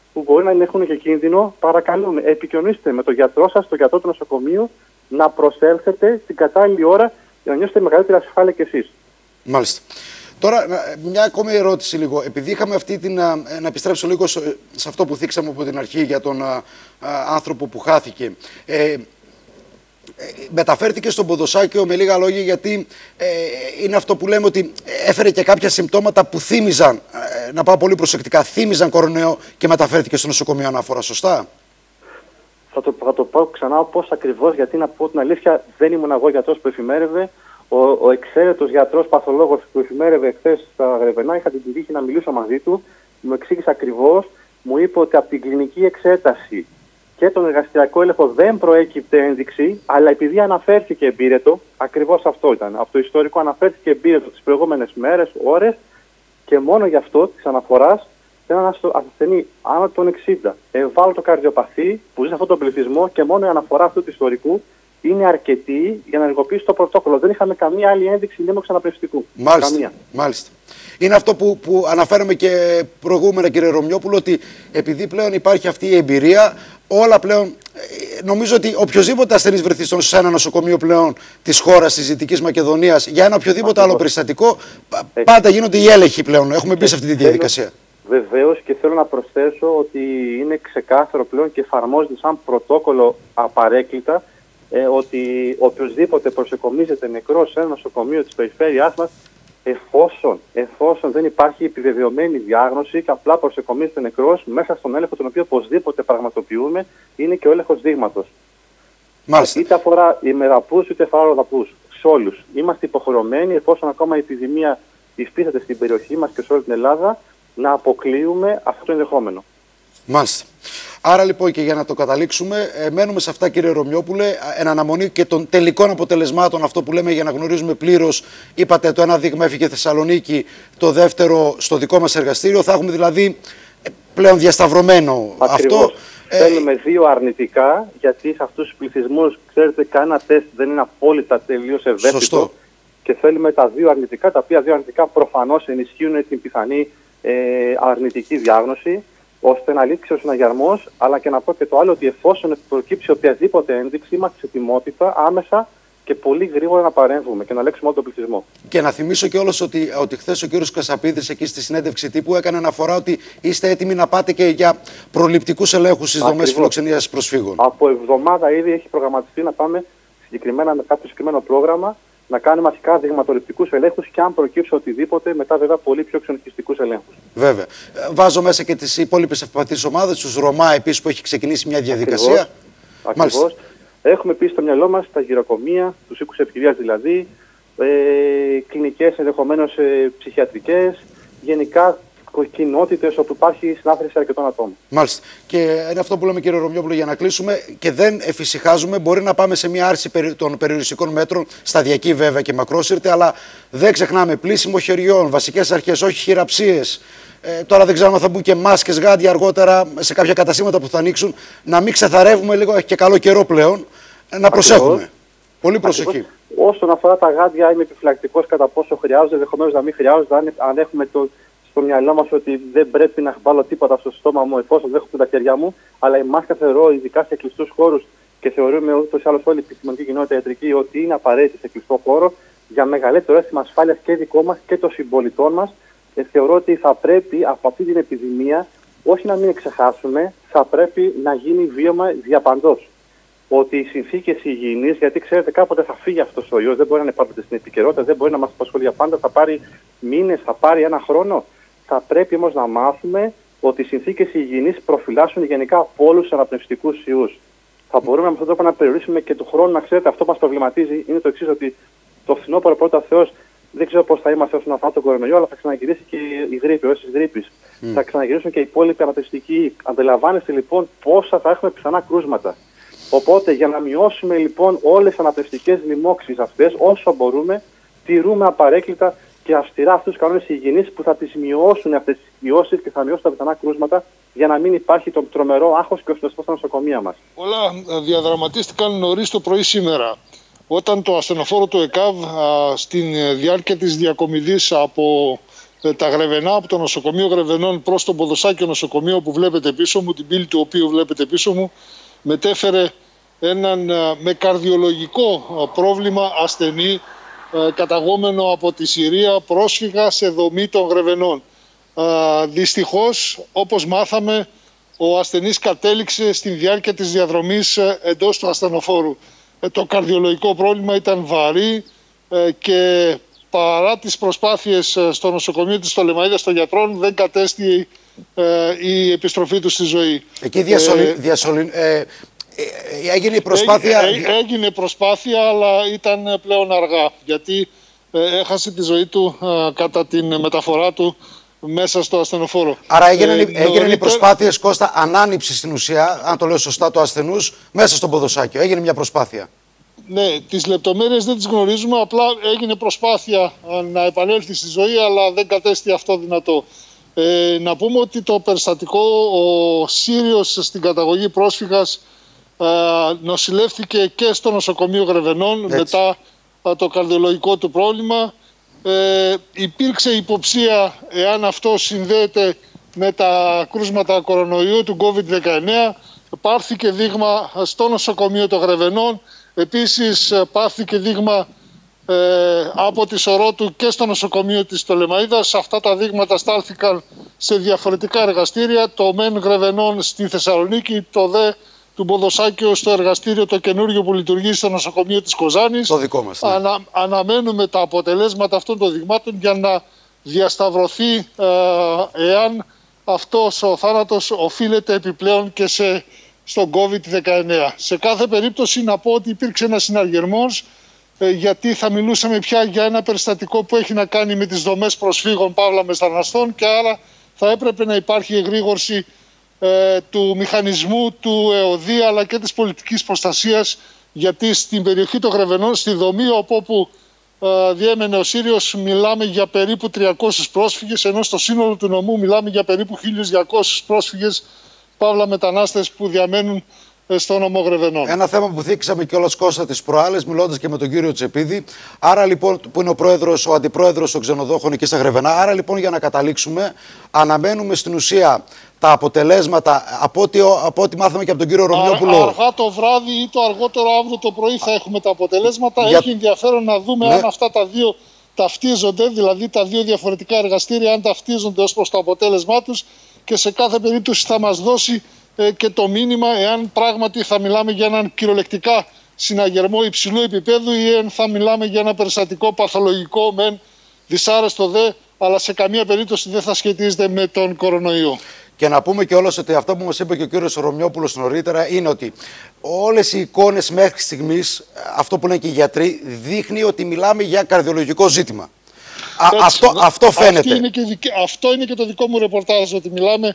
που μπορεί να έχουν και κίνδυνο, παρακαλούμε, επικοινωνήστε με τον γιατρό σας, τον γιατρό του νοσοκομείου, να προσέλθετε στην κατάλληλη ώρα για να νιώσετε μεγαλύτερη ασφάλεια κι εσείς. Μάλιστα. Τώρα, μια ακόμη ερώτηση λίγο. Επειδή είχαμε αυτή την. Να επιστρέψω λίγο σε αυτό που θίξαμε από την αρχή για τον άνθρωπο που χάθηκε. Μεταφέρθηκε στον ποδοσάκιο με λίγα λόγια, γιατί είναι αυτό που λέμε ότι έφερε και κάποια συμπτώματα που θύμιζαν, να πάω πολύ προσεκτικά, θύμιζαν κορονοϊό και μεταφέρθηκε στο νοσοκομείο ανάφορα, σωστά? Θα το πω ξανά πώς ακριβώς, γιατί να πω την αλήθεια, δεν ήμουν εγώ γιατρός που εφημέρευε. Ο εξαίρετος γιατρός παθολόγος που εφημέρευε χθες στα Γρεβενά, είχα την τύχη να μιλήσω μαζί του, μου εξήγησε ακριβώς, μου είπε ότι από την κλινική εξέταση και τον εργαστηριακό έλεγχο δεν προέκυπτε ένδειξη, αλλά επειδή αναφέρθηκε εμπείρετο, ακριβώς αυτό ήταν. Από το ιστορικό αναφέρθηκε εμπείρετο τις προηγούμενες μέρες, ώρες, και μόνο γι' αυτό της αναφοράς σε έναν ασθενή άνω των 60, ευάλωτο καρδιοπαθή που ζει σε αυτόν τον πληθυσμό, και μόνο η αναφορά αυτού του ιστορικού είναι αρκετή για να ενεργοποιήσει το πρωτόκολλο. Δεν είχαμε καμία άλλη ένδειξη λίμωξη αναπνευστικού. Μάλιστα. Είναι αυτό που αναφέραμε και προηγούμενα, κύριε Ρωμιόπουλο, ότι επειδή πλέον υπάρχει αυτή η εμπειρία, όλα πλέον. Νομίζω ότι οποιοδήποτε ασθενής βρεθεί σε ένα νοσοκομείο πλέον της χώρας της Δυτικής Μακεδονίας για ένα οποιοδήποτε άλλο περιστατικό, πάντα γίνονται οι έλεγχοι πλέον. Έχουμε μπει σε αυτή τη διαδικασία. Βεβαίως, και θέλω να προσθέσω ότι είναι ξεκάθαρο πλέον και εφαρμόζεται σαν πρωτόκολλο απαρέκκλητα ότι οποιοδήποτε προσεκομίζεται νεκρός σε ένα νοσοκομείο της περιφέρειάς μας, εφόσον δεν υπάρχει επιβεβαιωμένη διάγνωση και απλά προσεκομίζεται νεκρός, μέσα στον έλεγχο τον οποίο οπωσδήποτε πραγματοποιούμε, είναι και ο έλεγχος δείγματος. Μάλιστα. Είτε αφορά ημεραπούς είτε αφορά αλλοδαπούς. Σε όλους. Είμαστε υποχρεωμένοι, εφόσον ακόμα η επιδημία υφίσταται στην περιοχή μας και σε όλη την Ελλάδα, να αποκλείουμε αυτό το ενδεχόμενο. Μάλιστα. Άρα λοιπόν, και για να το καταλήξουμε, μένουμε σε αυτά, κύριε Ρωμιόπουλε, εν αναμονή και των τελικών αποτελεσμάτων, αυτό που λέμε, για να γνωρίζουμε πλήρως. Είπατε, το ένα δείγμα έφυγε Θεσσαλονίκη, το δεύτερο στο δικό μας εργαστήριο. Θα έχουμε δηλαδή πλέον διασταυρωμένο αυτό. Θέλουμε 2 αρνητικά, γιατί σε αυτούς τους πληθυσμούς, ξέρετε, κανένα τεστ δεν είναι απόλυτα τελείως ευαίσθητο. Σωστό. Και θέλουμε τα 2 αρνητικά, τα οποία 2 αρνητικά προφανώς ενισχύουν την πιθανή αρνητική διάγνωση, ώστε να λήξει ο συναγερμός, αλλά και να πω και το άλλο, ότι εφόσον προκύψει οποιαδήποτε ένδειξη, είμαστε σε ετοιμότητα άμεσα και πολύ γρήγορα να παρέμβουμε και να ελέγξουμε όλο τον πληθυσμό. Και να θυμίσω κιόλας ότι χθες ο κύριος Κασαπίδης εκεί στη συνέντευξη τύπου έκανε αναφορά ότι είστε έτοιμοι να πάτε και για προληπτικούς ελέγχους στις δομές φιλοξενίας προσφύγων. Από εβδομάδα ήδη έχει προγραμματιστεί να πάμε συγκεκριμένα με κάποιο συγκεκριμένο πρόγραμμα, να κάνουμε αρχικά δειγματοληπτικούς ελέγχους και αν προκύψει οτιδήποτε, μετά βέβαια πολύ πιο ξενοκιστικούς ελέγχους. Βέβαια. Βάζω μέσα και τις υπόλοιπες ευπαθείς ομάδες, τους Ρωμά επίσης, που έχει ξεκινήσει μια διαδικασία. Ακριβώς. Έχουμε επίσης στο μυαλό μας τα γυροκομεία, τους οίκους ευκαιρίας δηλαδή, κλινικές ενδεχομένως ψυχιατρικές, γενικά κοινότητες όπου υπάρχει συνάθρηση αρκετών ατόμων. Μάλιστα. Και είναι αυτό που λέμε, κύριε Ρωμιόπουλο, για να κλείσουμε, και δεν εφησυχάζουμε. Μπορεί να πάμε σε μια άρση των περιοριστικών μέτρων, σταδιακή βέβαια και μακρόσυρτη, αλλά δεν ξεχνάμε πλύσιμο χεριών, βασικές αρχές, όχι χειραψίες. Τώρα δεν ξέρω αν θα μπουν και μάσκες, γάντια αργότερα σε κάποια καταστήματα που θα ανοίξουν. Να μην ξεθαρεύουμε λίγο, έχει και καλό καιρό πλέον. Να προσέχουμε. Πολύ προσοχή. Όσον αφορά τα γάντια, είμαι επιφυλακτικός κατά πόσο χρειάζονται, ενδεχομένως να μην χρειάζονται, αν έχουμε στο μυαλό μας ότι δεν πρέπει να βάλω τίποτα στο στόμα μου εφόσον δεν έχω τα χέρια μου, αλλά η μάσκα θεωρώ, ειδικά σε κλειστούς χώρους, και θεωρούμε ούτως ή άλλως όλη η επιστημονική κοινότητα ιατρική ότι είναι απαραίτητη σε κλειστό χώρο για μεγαλύτερο αίσθημα ασφάλειας και δικό μας και των συμπολιτών μας. Θεωρώ ότι θα πρέπει από αυτή την επιδημία όχι να μην ξεχάσουμε, θα πρέπει να γίνει βίωμα διαπαντός. Ότι οι συνθήκες υγιεινής, γιατί ξέρετε κάποτε θα φύγει αυτός ο ιός, δεν μπορεί να είναι πάντοτε στην επικαιρότητα, δεν μπορεί να μας απασχολεί για πάντα, θα πάρει μήνες, θα πάρει ένα χρόνο. Θα πρέπει όμως να μάθουμε ότι οι συνθήκες υγιεινής προφυλάσσουν γενικά από όλους τους αναπνευστικούς ιούς. Θα μπορούμε με αυτόν τον τρόπο να περιορίσουμε και του χρόνου, να ξέρετε, αυτό που μας προβληματίζει είναι το εξής, ότι το φθινόπωρο πρώτα Θεός δεν ξέρω πώς θα είμαστε όσον αφορά τον κορονοϊό, αλλά θα ξαναγυρίσει και η γρίπη, όσες γρίπης. Θα ξαναγυρίσουν και οι υπόλοιποι αναπνευστικοί. Αντιλαμβάνεστε λοιπόν πόσα θα έχουμε πιθανά κρούσματα. Οπότε για να μειώσουμε λοιπόν όλες τις αναπνευστικές λοιμώξεις αυτές, όσο μπορούμε, τηρούμε απαρέκκλητα και αυστηρά αυτούς τους κανόνες υγιεινής που θα τις μειώσουν αυτές τις ιώσεις και θα μειώσουν τα πιθανά κρούσματα, για να μην υπάρχει το τρομερό άγχος και ο στρεσός στα νοσοκομεία μας. Όλα διαδραματίστηκαν νωρίς το πρωί σήμερα, όταν το ασθενοφόρο του ΕΚΑΒ στην διάρκεια της διακομιδής από τα Γρεβενά, από το νοσοκομείο Γρεβενών προς το Ποδοσάκιο νοσοκομείο που βλέπετε πίσω μου, την πύλη του οποίου βλέπετε πίσω μου, μετέφερε έναν με καρδιολογικό πρόβλημα ασθενή, καταγόμενο από τη Συρία, πρόσφυγα σε δομή των Γρεβενών. Δυστυχώς, όπως μάθαμε, ο ασθενής κατέληξε στη διάρκεια της διαδρομής εντός του ασθενοφόρου. Το καρδιολογικό πρόβλημα ήταν βαρύ και παρά τις προσπάθειες στο νοσοκομείο της Πτολεμαΐδας των γιατρών δεν κατέστη η επιστροφή του στη ζωή. Εκεί έγινε η προσπάθεια. Έγινε προσπάθεια, αλλά ήταν πλέον αργά, γιατί έχασε τη ζωή του κατά την μεταφορά του μέσα στο ασθενοφόρο. Άρα έγιναν οι προσπάθειες, Κώστα, ανάνυψη στην ουσία, αν το λέω σωστά, του ασθενούς μέσα στον Ποδοσάκιο. Έγινε μια προσπάθεια. Ναι, τις λεπτομέρειες δεν τις γνωρίζουμε, απλά έγινε προσπάθεια να επανέλθει στη ζωή, αλλά δεν κατέστη αυτό δυνατό. Να πούμε ότι το περιστατικό, ο Σύριος στην καταγωγή πρόσφυγας, νοσηλεύθηκε και στο νοσοκομείο Γρεβενών μετά το καρδιολογικό του πρόβλημα. Υπήρξε υποψία εάν αυτό συνδέεται με τα κρούσματα κορονοϊού του COVID-19. Πάρθηκε δείγμα στο νοσοκομείο των Γρεβενών. Επίσης πάρθηκε δείγμα από τη σωρό του και στο νοσοκομείο της Πτολεμαΐδας. Αυτά τα δείγματα στάλθηκαν σε διαφορετικά εργαστήρια. Το ΜΕΝ Γρεβενών στη Θεσσαλονίκη, το ΔΕ του Ποδοσάκιο στο εργαστήριο το καινούργιο που λειτουργεί στο νοσοκομείο της Κοζάνης. Το δικό μας. Ναι. Αναμένουμε τα αποτελέσματα αυτών των δειγμάτων για να διασταυρωθεί εάν αυτός ο θάνατος οφείλεται επιπλέον και στον COVID-19. Σε κάθε περίπτωση να πω ότι υπήρξε ένας συναγερμός, γιατί θα μιλούσαμε πια για ένα περιστατικό που έχει να κάνει με τις δομές προσφύγων παύλα μεταναστών και άρα θα έπρεπε να υπάρχει εγρήγορση του μηχανισμού του ΕΟΔΗ αλλά και της πολιτικής προστασίας, γιατί στην περιοχή των Γρεβενών, στη δομή όπου διέμενε ο Σύριος, μιλάμε για περίπου 300 πρόσφυγες, ενώ στο σύνολο του νομού μιλάμε για περίπου 1.200 πρόσφυγες παύλα μετανάστες που διαμένουν στο νομό Γρεβενών. Ένα θέμα που θίξαμε κιόλας, Κώστα, τις προάλλες, μιλώντας και με τον κύριο Τσεπίδη, άρα λοιπόν, που είναι ο αντιπρόεδρος των ξενοδόχων εκεί στα Γρεβενά. Άρα λοιπόν, για να καταλήξουμε, αναμένουμε στην ουσία τα αποτελέσματα από ό,τι μάθαμε και από τον κύριο Ρωμιόπουλο. Αργά το βράδυ ή το αργότερο αύριο το πρωί θα έχουμε τα αποτελέσματα. Έχει ενδιαφέρον να δούμε αν αυτά τα δύο ταυτίζονται, δηλαδή τα δύο διαφορετικά εργαστήρια, αν ταυτίζονται ως προς το αποτέλεσμά τους, και σε κάθε περίπτωση θα μας δώσει και το μήνυμα εάν πράγματι θα μιλάμε για έναν κυριολεκτικά συναγερμό υψηλού επίπεδου ή αν θα μιλάμε για ένα περιστατικό παθολογικό μεν δυσάρεστο δε, αλλά σε καμία περίπτωση δεν θα σχετίζεται με τον κορονοϊό. Και να πούμε κιόλας ότι αυτό που μας είπε και ο κύριος Ρωμιόπουλος νωρίτερα είναι ότι όλες οι εικόνες μέχρι στιγμής, αυτό που λένε και οι γιατροί, δείχνει ότι μιλάμε για καρδιολογικό ζήτημα. Αυτό φαίνεται. Αυτό είναι και το δικό μου ρεπορτάζ, ότι μιλάμε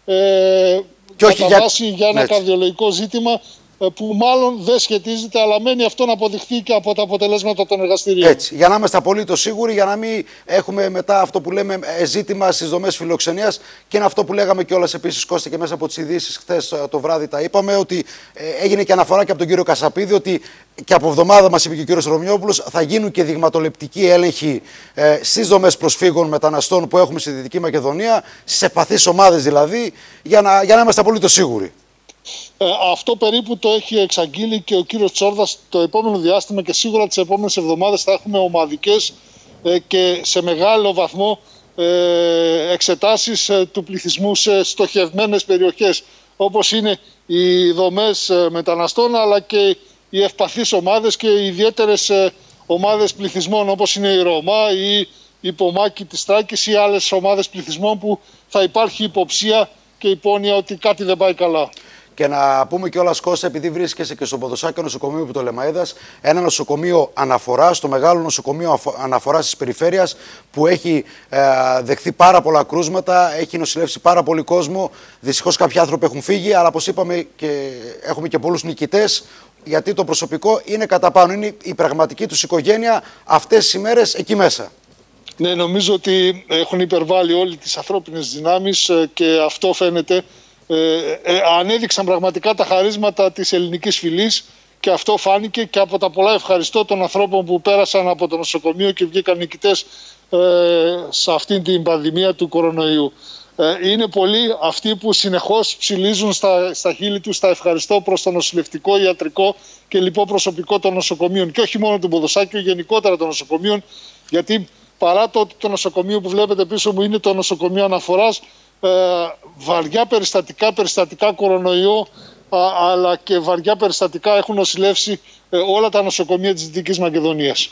για ένα καρδιολογικό ζήτημα που μάλλον δεν σχετίζεται, αλλά μένει αυτό να αποδειχθεί και από τα αποτελέσματα των εργαστηρίων. Έτσι, για να είμαστε απολύτως σίγουροι, για να μην έχουμε μετά αυτό που λέμε ζήτημα στις δομές φιλοξενίας, και είναι αυτό που λέγαμε κιόλας επίσης, Κώστα, και μέσα από τις ειδήσεις χθες το βράδυ τα είπαμε, ότι έγινε και αναφορά και από τον κύριο Κασαπίδη, ότι και από εβδομάδα μας είπε και ο κύριος Ρωμιόπουλος, θα γίνουν και δειγματολεπτικοί έλεγχοι στις δομές προσφύγων μεταναστών που έχουμε στη Δυτική Μακεδονία, στις ευπαθείς ομάδες δηλαδή, για να είμαστε απολύτως σίγουροι. Αυτό περίπου το έχει εξαγγείλει και ο κύριος Τσόρδας. Το επόμενο διάστημα και σίγουρα τις επόμενες εβδομάδες θα έχουμε ομαδικές και σε μεγάλο βαθμό εξετάσεις του πληθυσμού σε στοχευμένες περιοχές, όπως είναι οι δομές μεταναστών, αλλά και οι ευπαθείς ομάδες και οι ιδιαίτερες ομάδες πληθυσμών, όπως είναι η Ρωμά ή η Πομάκη της Τράκης ή άλλες ομάδες πληθυσμών που θα υπάρχει υποψία και υπόνοια ότι κάτι δεν πάει καλά. Και να πούμε κιόλας, Κώστα, επειδή βρίσκεσαι και στο Ποδοσάκιο νοσοκομείο Πτολεμαΐδας, ένα νοσοκομείο αναφοράς, το μεγάλο νοσοκομείο αναφοράς της περιφέρειας, που έχει δεχθεί πάρα πολλά κρούσματα, έχει νοσηλεύσει πάρα πολύ κόσμο. Δυστυχώς κάποιοι άνθρωποι έχουν φύγει, αλλά όπως είπαμε, έχουμε και πολλούς νικητές, γιατί το προσωπικό είναι κατά πάνω, είναι η πραγματική τους οικογένεια αυτές τις ημέρες εκεί μέσα. Ναι, νομίζω ότι έχουν υπερβάλει όλοι τις ανθρώπινες δυνάμεις και αυτό φαίνεται. Ανέδειξαν πραγματικά τα χαρίσματα της ελληνικής φυλής και αυτό φάνηκε και από τα πολλά ευχαριστώ των ανθρώπων που πέρασαν από το νοσοκομείο και βγήκαν νικητές σε αυτήν την πανδημία του κορονοϊού. Είναι πολλοί αυτοί που συνεχώς ψιλίζουν στα χείλη τους τα ευχαριστώ προς το νοσηλευτικό, ιατρικό και λοιπό προσωπικό των νοσοκομείων και όχι μόνο του Ποδοσάκιου, γενικότερα των νοσοκομείων, γιατί παρά το ότι το νοσοκομείο που βλέπετε πίσω μου είναι το νοσοκομείο αναφοράς, βαριά περιστατικά κορονοϊό, αλλά και βαριά περιστατικά έχουν νοσηλεύσει όλα τα νοσοκομεία της Δυτικής Μακεδονίας.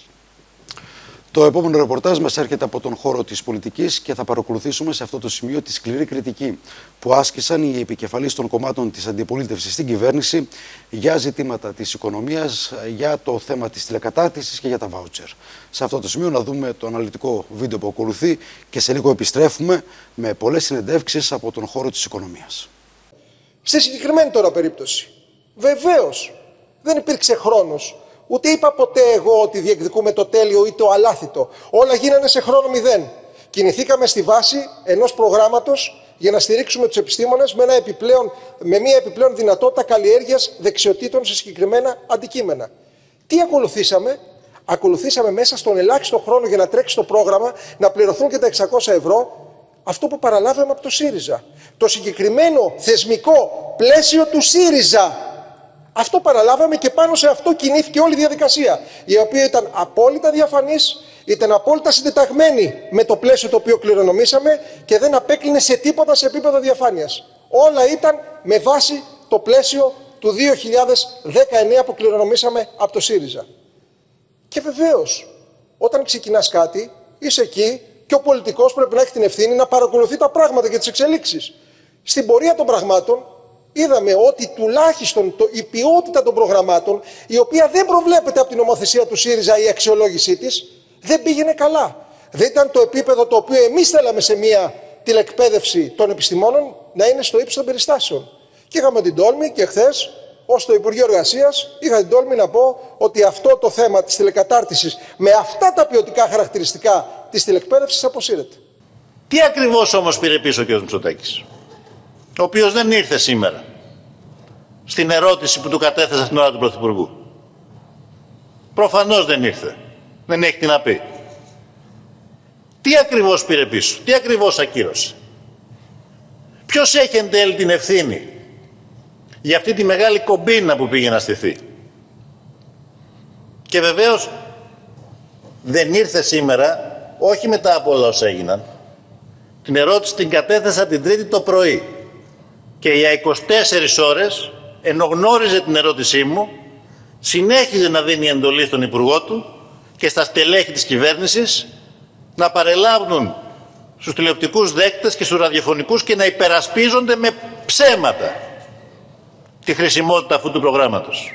Το επόμενο ρεπορτάζ μας έρχεται από τον χώρο της πολιτικής και θα παρακολουθήσουμε σε αυτό το σημείο τη σκληρή κριτική που άσκησαν οι επικεφαλείς των κομμάτων της αντιπολίτευσης στην κυβέρνηση για ζητήματα της οικονομίας, για το θέμα της τηλεκατάρτισης και για τα βάουτσερ. Σε αυτό το σημείο να δούμε το αναλυτικό βίντεο που ακολουθεί και σε λίγο επιστρέφουμε με πολλές συνεντεύξεις από τον χώρο της οικονομίας. Στη συγκεκριμένη τώρα περίπτωση, βεβαίως δεν υπήρξε χρόνος. Ούτε είπα ποτέ εγώ ότι διεκδικούμε το τέλειο ή το αλάθητο. Όλα γίνανε σε χρόνο μηδέν. Κινηθήκαμε στη βάση ενός προγράμματος για να στηρίξουμε τους επιστήμονες με μια επιπλέον δυνατότητα καλλιέργειας δεξιοτήτων σε συγκεκριμένα αντικείμενα. Τι ακολουθήσαμε? Ακολουθήσαμε μέσα στον ελάχιστο χρόνο για να τρέξει το πρόγραμμα να πληρωθούν και τα 600 ευρώ αυτό που παραλάβαμε από το ΣΥΡΙΖΑ. Το συγκεκριμένο θεσμικό πλαίσιο του ΣΥΡΙΖΑ. Αυτό παραλάβαμε και πάνω σε αυτό κινήθηκε όλη η διαδικασία, η οποία ήταν απόλυτα διαφανής, ήταν απόλυτα συντεταγμένη με το πλαίσιο το οποίο κληρονομήσαμε και δεν απέκλεινε σε τίποτα σε επίπεδο διαφάνειας. Όλα ήταν με βάση το πλαίσιο του 2019 που κληρονομήσαμε από το ΣΥΡΙΖΑ. Και βεβαίως, όταν ξεκινάς κάτι, είσαι εκεί και ο πολιτικός πρέπει να έχει την ευθύνη να παρακολουθεί τα πράγματα και τις εξελίξεις. Στην πορεία των πραγμάτων, είδαμε ότι τουλάχιστον η ποιότητα των προγραμμάτων, η οποία δεν προβλέπεται από την νομοθεσία του ΣΥΡΙΖΑ η αξιολόγησή της, δεν πήγαινε καλά. Δεν ήταν το επίπεδο το οποίο εμείς θέλαμε σε μια τηλεκπαίδευση των επιστημόνων να είναι στο ύψος των περιστάσεων. Και είχαμε την τόλμη και χθες, ως το Υπουργείο Εργασίας, είχα την τόλμη να πω ότι αυτό το θέμα της τηλεκατάρτισης με αυτά τα ποιοτικά χαρακτηριστικά της τηλεκπαίδευσης αποσύρεται. Τι ακριβώς όμως πήρε πίσω ο κ. Μητσοτάκης, ο οποίος δεν ήρθε σήμερα στην ερώτηση που του κατέθεσα στην ώρα του Πρωθυπουργού? Προφανώς δεν ήρθε. Δεν έχει τι να πει. Τι ακριβώς πήρε πίσω, τι ακριβώς ακύρωσε? Ποιος έχει εν τέλει την ευθύνη για αυτή τη μεγάλη κομπίνα που πήγε να στηθεί? Και βεβαίως δεν ήρθε σήμερα, όχι μετά από όλα όσα έγιναν. Την ερώτηση την κατέθεσα την Τρίτη το πρωί και για 24 ώρες, ενώ γνώριζε την ερώτησή μου, συνέχιζε να δίνει εντολή στον Υπουργό του και στα στελέχη της κυβέρνησης να παρελάβουν στους τηλεοπτικούς δέκτες και στους ραδιοφωνικούς και να υπερασπίζονται με ψέματα τη χρησιμότητα αυτού του προγράμματος.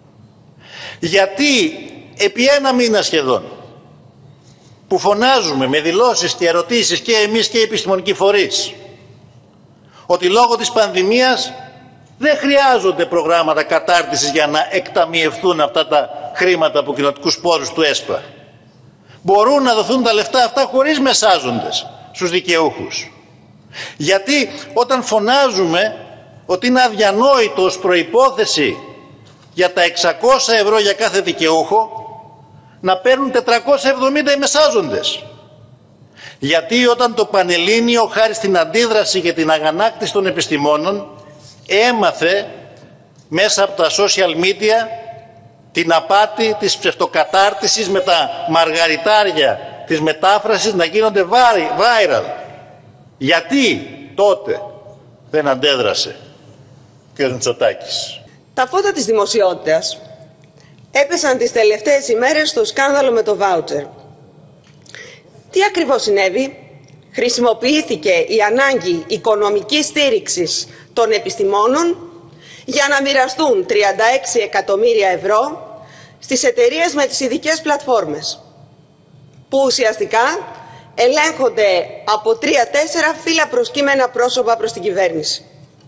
Γιατί επί ένα μήνα σχεδόν που φωνάζουμε με δηλώσεις και ερωτήσεις και εμείς και οι επιστημονικοί φορείς ότι λόγω της πανδημίας δεν χρειάζονται προγράμματα κατάρτισης για να εκταμιευθούν αυτά τα χρήματα από κοινοτικούς πόρους του ΕΣΠΑ. Μπορούν να δοθούν τα λεφτά αυτά χωρίς μεσάζοντες στους δικαιούχους. Γιατί όταν φωνάζουμε ότι είναι αδιανόητο ως προϋπόθεση για τα 600 ευρώ για κάθε δικαιούχο να παίρνουν 470 οι μεσάζοντες. Γιατί όταν το Πανελλήνιο, χάρη στην αντίδραση και την αγανάκτηση των επιστημόνων, έμαθε μέσα από τα social media την απάτη της ψευτοκατάρτισης με τα μαργαριτάρια της μετάφρασης να γίνονται viral. Γιατί τότε δεν αντέδρασε ο κ. Μητσοτάκης? Τα φώτα της δημοσιότητας έπεσαν τις τελευταίες ημέρες στο σκάνδαλο με το βάουτσερ. Τι ακριβώς συνέβη? Χρησιμοποιήθηκε η ανάγκη οικονομικής στήριξης των επιστημόνων για να μοιραστούν 36 εκατομμύρια ευρώ στις εταιρείες με τις ειδικές πλατφόρμες, που ουσιαστικά ελέγχονται από 3-4 φύλλα προσκύμενα πρόσωπα προς την κυβέρνηση.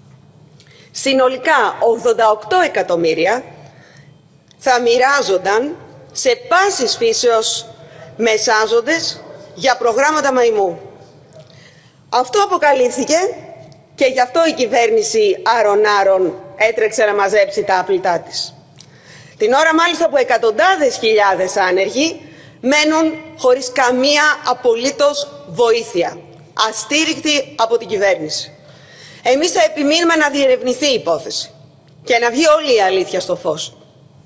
Συνολικά 88 εκατομμύρια θα μοιράζονταν σε πάσης φύσεως μεσάζοντες για προγράμματα μαϊμού. Αυτό αποκαλύφθηκε και γι' αυτό η κυβέρνηση άρον-άρον έτρεξε να μαζέψει τα άπλητά της. Την ώρα μάλιστα που εκατοντάδες χιλιάδες άνεργοι μένουν χωρίς καμία απολύτως βοήθεια, αστήρικτοι από την κυβέρνηση. Εμείς θα επιμείνουμε να διερευνηθεί η υπόθεση και να βγει όλη η αλήθεια στο φως.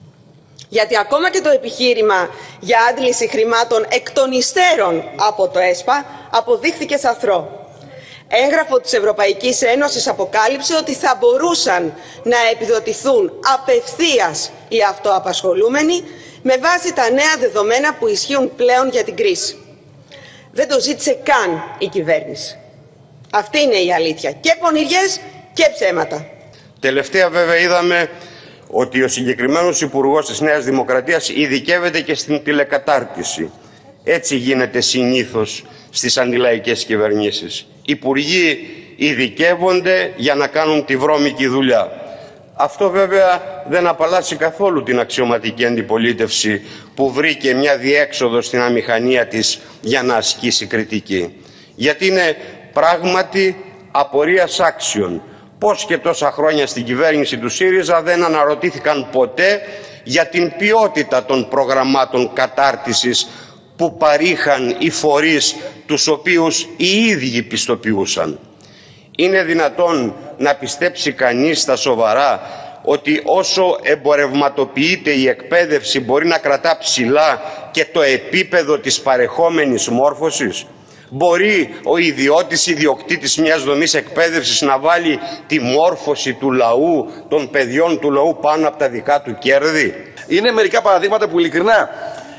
Γιατί ακόμα και το επιχείρημα για άντληση χρημάτων εκ των υστέρων από το ΕΣΠΑ αποδείχθηκε σαθρό. Έγγραφο της Ευρωπαϊκής Ένωσης αποκάλυψε ότι θα μπορούσαν να επιδοτηθούν απευθείας οι αυτοαπασχολούμενοι με βάση τα νέα δεδομένα που ισχύουν πλέον για την κρίση. Δεν το ζήτησε καν η κυβέρνηση. Αυτή είναι η αλήθεια. Και πονηριές και ψέματα. Τελευταία βέβαια είδαμε ότι ο συγκεκριμένος υπουργός της Νέας Δημοκρατίας ειδικεύεται και στην τηλεκατάρτιση. Έτσι γίνεται συνήθως στις αντιλαϊκές κυβερνήσεις. Υπουργοί ειδικεύονται για να κάνουν τη βρώμικη δουλειά. Αυτό βέβαια δεν απαλλάσσει καθόλου την αξιωματική αντιπολίτευση που βρήκε μια διέξοδο στην αμηχανία της για να ασκήσει κριτική. Γιατί είναι πράγματι απορίας άξιων. Πώς και τόσα χρόνια στην κυβέρνηση του ΣΥΡΙΖΑ δεν αναρωτήθηκαν ποτέ για την ποιότητα των προγραμμάτων κατάρτισης που παρήχαν οι φορείς τους οποίους οι ίδιοι πιστοποιούσαν. Είναι δυνατόν να πιστέψει κανείς στα σοβαρά ότι όσο εμπορευματοποιείται η εκπαίδευση μπορεί να κρατά ψηλά και το επίπεδο της παρεχόμενης μόρφωσης? Μπορεί ο ιδιοκτήτης μιας δομής εκπαίδευσης να βάλει τη μόρφωση του λαού, των παιδιών του λαού πάνω από τα δικά του κέρδη? Είναι μερικά παραδείγματα που ειλικρινά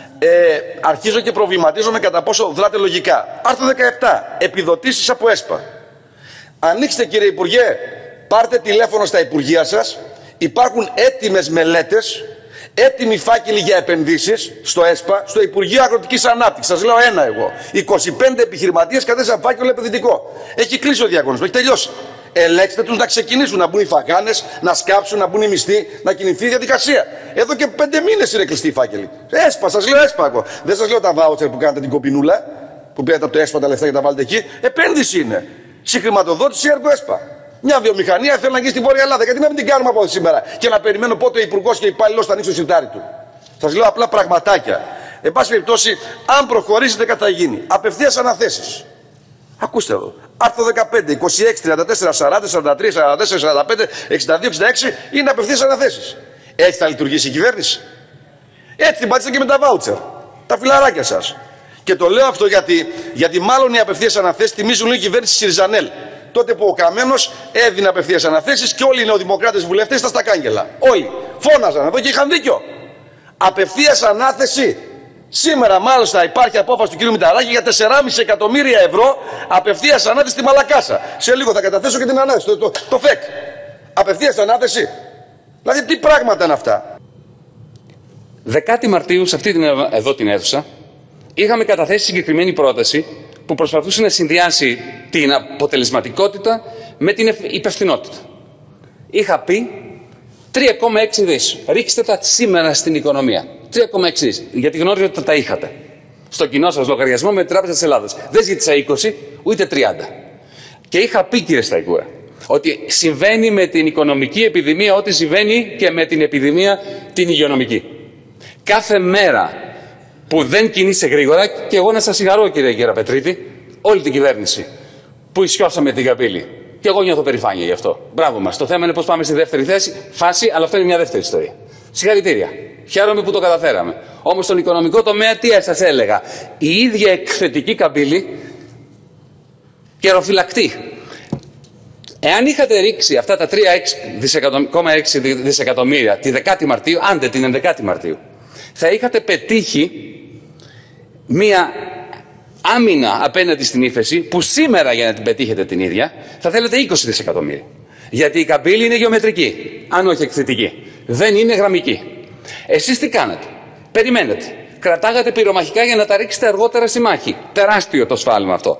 αρχίζω και προβληματίζομαι κατά πόσο δράτε λογικά. Άρθρο 17. Επιδοτήσεις από ΕΣΠΑ. Ανοίξτε, κύριε Υπουργέ, πάρτε τηλέφωνο στα Υπουργεία σας. Υπάρχουν έτοιμες μελέτες, έτοιμοι φάκελοι για επενδύσεις στο ΕΣΠΑ, στο Υπουργείο Αγροτικής Ανάπτυξης. Σας λέω ένα εγώ. 25 επιχειρηματίες κατέθεσαν φάκελο επενδυτικό. Έχει κλείσει ο διαγωνισμός, έχει τελειώσει. Ελέγξτε τους να ξεκινήσουν, να μπουν οι φαγάνες, να σκάψουν, να μπουν οι μισθοί, να κινηθεί η διαδικασία. Εδώ και 5 μήνες είναι κλειστή η φάκελη. ΕΣΠΑ, σας λέω ΕΣΠΑ εγώ. Δεν σας λέω τα βάουτσερ που κάνετε την κοπινούλα, που πήρατε από το ΕΣΠΑ τα λεφτά και τα βάλετε εκεί. Επένδυση είναι. Συγχρηματοδότηση έργο ΕΣΠΑ. Μια βιομηχανία θέλει να γίνει στη Βόρεια Ελλάδα. Γιατί να μην την κάνουμε από σήμερα και να περιμένω πότε ο υπουργός και ο υπάλληλος θα ανοίξει το σιρτάρι του? Σας λέω απλά πραγματάκια. Εν πάση περιπτώσει, αν προχωρήσετε, κάτι θα γίνει. Απευθείας αναθέσεις. Ακούστε εδώ. Άρθρο 15, 26, 34, 40, 43, 44, 45, 62, 66 είναι απευθείας αναθέσεις. Έτσι θα λειτουργήσει η κυβέρνηση? Έτσι την πατήσετε και με τα βάουτσερ. Τα φιλαράκια σας. Και το λέω αυτό γιατί μάλλον οι απευθείας αναθέσεις θυμίζουν λίγο η κυβέρνηση Σιριζανέλ. Τότε που ο Καμένος έδινε απευθείας αναθέσεις και όλοι οι νεοδημοκράτες βουλευτές ήταν στα κάγκελα. Όλοι φώναζαν εδώ και είχαν δίκιο. Απευθείας ανάθεση. Σήμερα μάλιστα υπάρχει απόφαση του κ. Μηταράκη για 4,5 εκατομμύρια ευρώ απευθείας ανάθεση στη Μαλακάσα. Σε λίγο θα καταθέσω και την ανάθεση, το ΦΕΚ. Απευθείας ανάθεση. Δηλαδή τι πράγματα είναι αυτά? 10 Μαρτίου σε αυτή εδώ την αίθουσα είχαμε καταθέσει συγκεκριμένη πρόταση που προσπαθούσε να συνδυάσει την αποτελεσματικότητα με την υπευθυνότητα. Είχα πει 3,6 δις. Ρίξτε τα σήμερα στην οικονομία. 3,6 δις. Γιατί γνώριζα ότι τα είχατε. Στο κοινό σας λογαριασμό με την Τράπεζα της Ελλάδας. Δεν ζήτησα 20, ούτε 30. Και είχα πει, κύριε Σταϊκούρα, ότι συμβαίνει με την οικονομική επιδημία ό,τι συμβαίνει και με την επιδημία την υγειονομική. Κάθε μέρα που δεν κινείσαι γρήγορα, και εγώ να σας συγχαρώ, κύριε Γεραπετρίτη, όλη την κυβέρνηση που ισιώσαμε την καμπύλη. Και εγώ νιώθω περηφάνεια γι' αυτό. Μπράβο μας. Το θέμα είναι πώς πάμε στη δεύτερη φάση, αλλά αυτό είναι μια δεύτερη ιστορία. Συγχαρητήρια. Χαίρομαι που το καταφέραμε. Όμως στον οικονομικό τομέα, τι σας έλεγα? Η ίδια εκθετική καμπύλη καιροφυλακτή. Εάν είχατε ρίξει αυτά τα 3,6 δισεκατομμύρια τη 10η Μαρτίου, άντε την 11η Μαρτίου, θα είχατε πετύχει μία άμυνα απέναντι στην ύφεση που σήμερα, για να την πετύχετε την ίδια, θα θέλετε 20 δισεκατομμύρια. Γιατί η καμπύλη είναι γεωμετρική, αν όχι εκθετική. Δεν είναι γραμμική. Εσείς τι κάνατε? Περιμένετε. Κρατάγατε πυρομαχικά για να τα ρίξετε αργότερα στη μάχη. Τεράστιο το σφάλμα αυτό.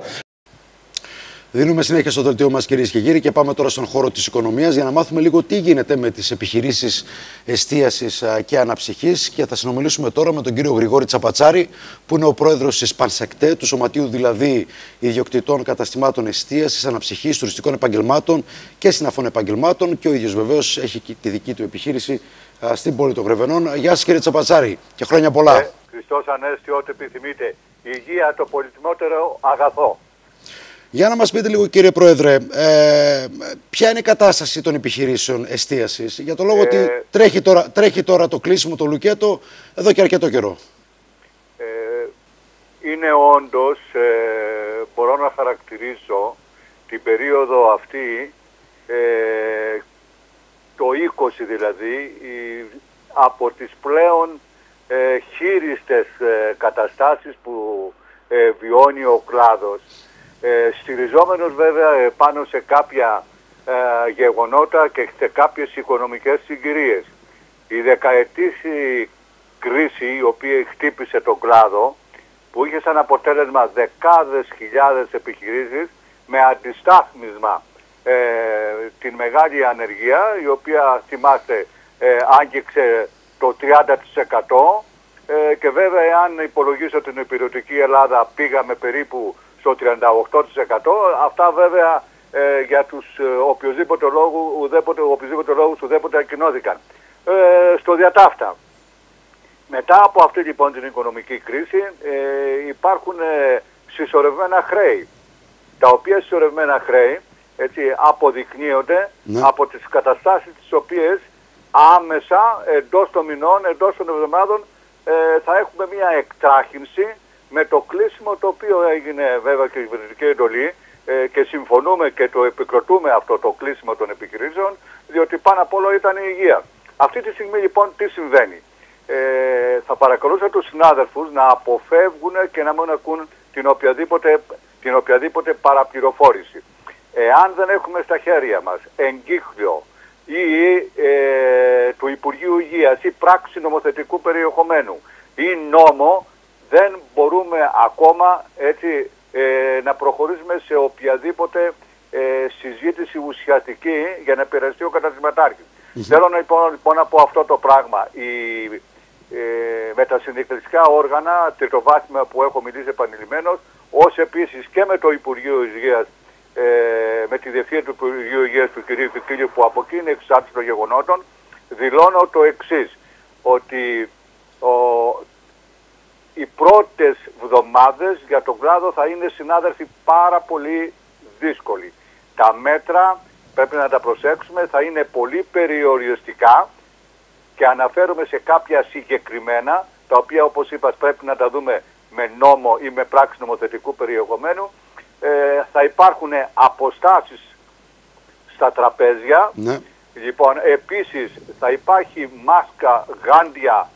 Δίνουμε συνέχεια στο δελτίο μας, κυρίες και κύριοι, και πάμε τώρα στον χώρο της οικονομίας για να μάθουμε λίγο τι γίνεται με τις επιχειρήσεις εστίασης και αναψυχής. Και θα συνομιλήσουμε τώρα με τον κύριο Γρηγόρη Τσαπατσάρη, που είναι ο πρόεδρος της Πανσεκτέ, του Σωματείου δηλαδή ιδιοκτητών καταστημάτων εστίασης, αναψυχής, τουριστικών επαγγελμάτων και συναφών επαγγελμάτων. Και ο ίδιος βεβαίως έχει τη δική του επιχείρηση στην πόλη των Γρεβενών. Γεια σας, κύριε Τσαπατσάρη, και χρόνια πολλά. Χριστός Ανέστη, ό,τι επιθυμείτε. Υγεία το πολυτιμότερο αγαθό. Για να μας πείτε λίγο, κύριε Πρόεδρε, ποια είναι η κατάσταση των επιχειρήσεων εστίασης, για το λόγο ότι τρέχει τώρα το κλείσιμο το λουκέτο εδώ και αρκετό καιρό. Είναι όντως, μπορώ να χαρακτηρίσω την περίοδο αυτή, το 20 δηλαδή, από τις πλέον χείριστες καταστάσεις που βιώνει ο κλάδος, στηριζόμενος βέβαια πάνω σε κάποια γεγονότα και σε κάποιες οικονομικές συγκυρίες. Η δεκαετής κρίση η οποία χτύπησε τον κλάδο, που είχε σαν αποτέλεσμα δεκάδες χιλιάδες επιχειρήσεις με αντιστάθμισμα την μεγάλη ανεργία, η οποία θυμάστε άγγιξε το 30%, και βέβαια εάν υπολογίσω την υπηρετική Ελλάδα πήγαμε περίπου στο 38%. Αυτά βέβαια για τους οποιοδήποτε λόγους ουδέποτε ακοινώθηκαν στο διατάφτα. Μετά από αυτή λοιπόν την οικονομική κρίση υπάρχουν συσσωρευμένα χρέη, τα οποία συσσωρευμένα χρέη αποδεικνύονται από τις καταστάσεις τις οποίες άμεσα εντός των μηνών, εντός των εβδομάδων θα έχουμε μια εκτράχυνση με το κλείσιμο το οποίο έγινε βέβαια και η κυβερνητική εντολή και συμφωνούμε και το επικροτούμε αυτό το κλείσιμο των επιχειρήσεων, διότι πάνω απ' όλο ήταν η υγεία. Αυτή τη στιγμή λοιπόν τι συμβαίνει? Θα παρακαλούσα τους συνάδελφους να αποφεύγουν και να μην ακούν την οποιαδήποτε παραπληροφόρηση. Εάν δεν έχουμε στα χέρια μας εγκύκλιο ή του Υπουργείου Υγείας ή πράξη νομοθετικού περιεχομένου ή νόμο, δεν μπορούμε ακόμα να προχωρήσουμε σε οποιαδήποτε συζήτηση ουσιαστική για να επηρεαστεί ο καταστηματάρχης. Θέλω λοιπόν να πω αυτό το πράγμα. Με τα συνδικαλιστικά όργανα τριτοβάθμια που έχω μιλήσει επανειλημμένως, ως επίσης και με το Υπουργείο Υγείας, με τη διευθύνση του Υπουργείου Υγείας του κ. Φικίλιου, που από εκεί είναι εξάρτηση των γεγονότων, δηλώνω το εξής, ότι οι πρώτες εβδομάδες για τον κλάδο θα είναι, συνάδελφοι, πάρα πολύ δύσκολοι. Τα μέτρα πρέπει να τα προσέξουμε, θα είναι πολύ περιοριστικά και αναφέρομαι σε κάποια συγκεκριμένα, τα οποία όπως είπα πρέπει να τα δούμε με νόμο ή με πράξη νομοθετικού περιεχομένου. Θα υπάρχουν αποστάσεις στα τραπέζια. Ναι. Λοιπόν, επίσης θα υπάρχει μάσκα, γάντια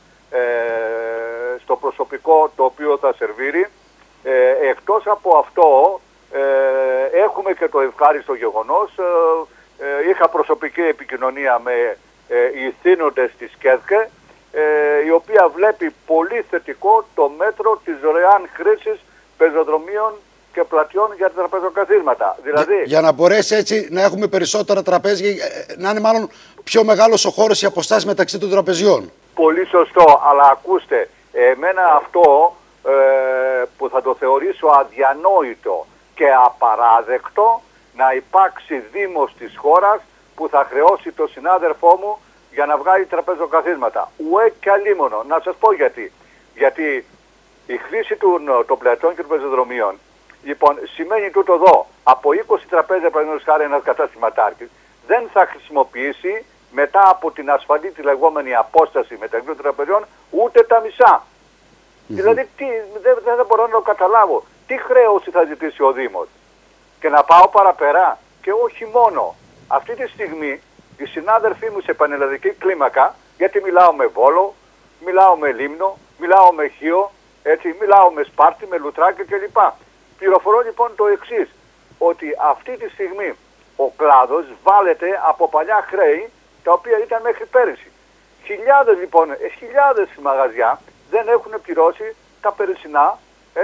στο προσωπικό το οποίο θα σερβίρει. Εκτός από αυτό έχουμε και το ευχάριστο γεγονός, είχα προσωπική επικοινωνία με ηθήνοντες της ΚΕΔΚΕ, η οποία βλέπει πολύ θετικό το μέτρο της δωρεάν χρήσης πεζοδρομίων και πλατιών για τα τραπεζοκαθίσματα. Δηλαδή, για να μπορέσει έτσι να έχουμε περισσότερα τραπέζια, να είναι μάλλον πιο μεγάλος ο χώρος, οι αποστάσεις μεταξύ των τραπεζιών. Πολύ σωστό, αλλά ακούστε, εμένα αυτό που θα το θεωρήσω αδιανόητο και απαράδεκτο, να υπάρξει δήμος της χώρας που θα χρεώσει το συνάδελφό μου για να βγάλει τραπεζοκαθίσματα. Ουέ και αλίμονο. Να σας πω γιατί. Γιατί η χρήση των πλατιών και των πεζοδρομίων, λοιπόν, σημαίνει τούτο εδώ. Από 20 τραπέζια, παραδείγματος χάρη, ένας καταστηματάρχης δεν θα χρησιμοποιήσει μετά από την ασφαλή τη λεγόμενη απόσταση μεταξύ των τραπεζιών ούτε τα μισά. Δηλαδή δεν μπορώ να το καταλάβω. Τι χρέωση θα ζητήσει ο Δήμος? Και να πάω παραπέρα, και όχι μόνο. Αυτή τη στιγμή οι συνάδελφοί μου σε πανελλαδική κλίμακα, γιατί μιλάω με Βόλο, μιλάω με Λίμνο, μιλάω με Χίο, μιλάω με Σπάρτη, με Λουτράκη κλπ. Πληροφορώ λοιπόν το εξής, ότι αυτή τη στιγμή ο κλάδος βάλεται από παλιά χρέη τα οποία ήταν μέχρι πέρυσι. Χιλιάδες λοιπόν, χιλιάδες μαγαζιά δεν έχουν πληρώσει τα περσινά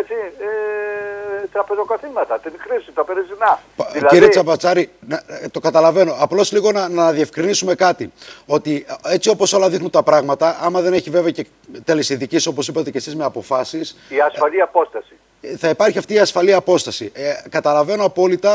τραπεζοκαθίσματα, την χρήση, τα περσινά. Δηλαδή... Κύριε Τσαμπατσάρη, το καταλαβαίνω. Απλώς λίγο να διευκρινίσουμε κάτι. Ότι έτσι όπως όλα δείχνουν τα πράγματα, άμα δεν έχει βέβαια και τέλης ειδικής, όπως είπατε και εσείς, με αποφάσεις... Η ασφαλή απόσταση. Θα υπάρχει αυτή η ασφαλή απόσταση. Καταλαβαίνω απόλυτα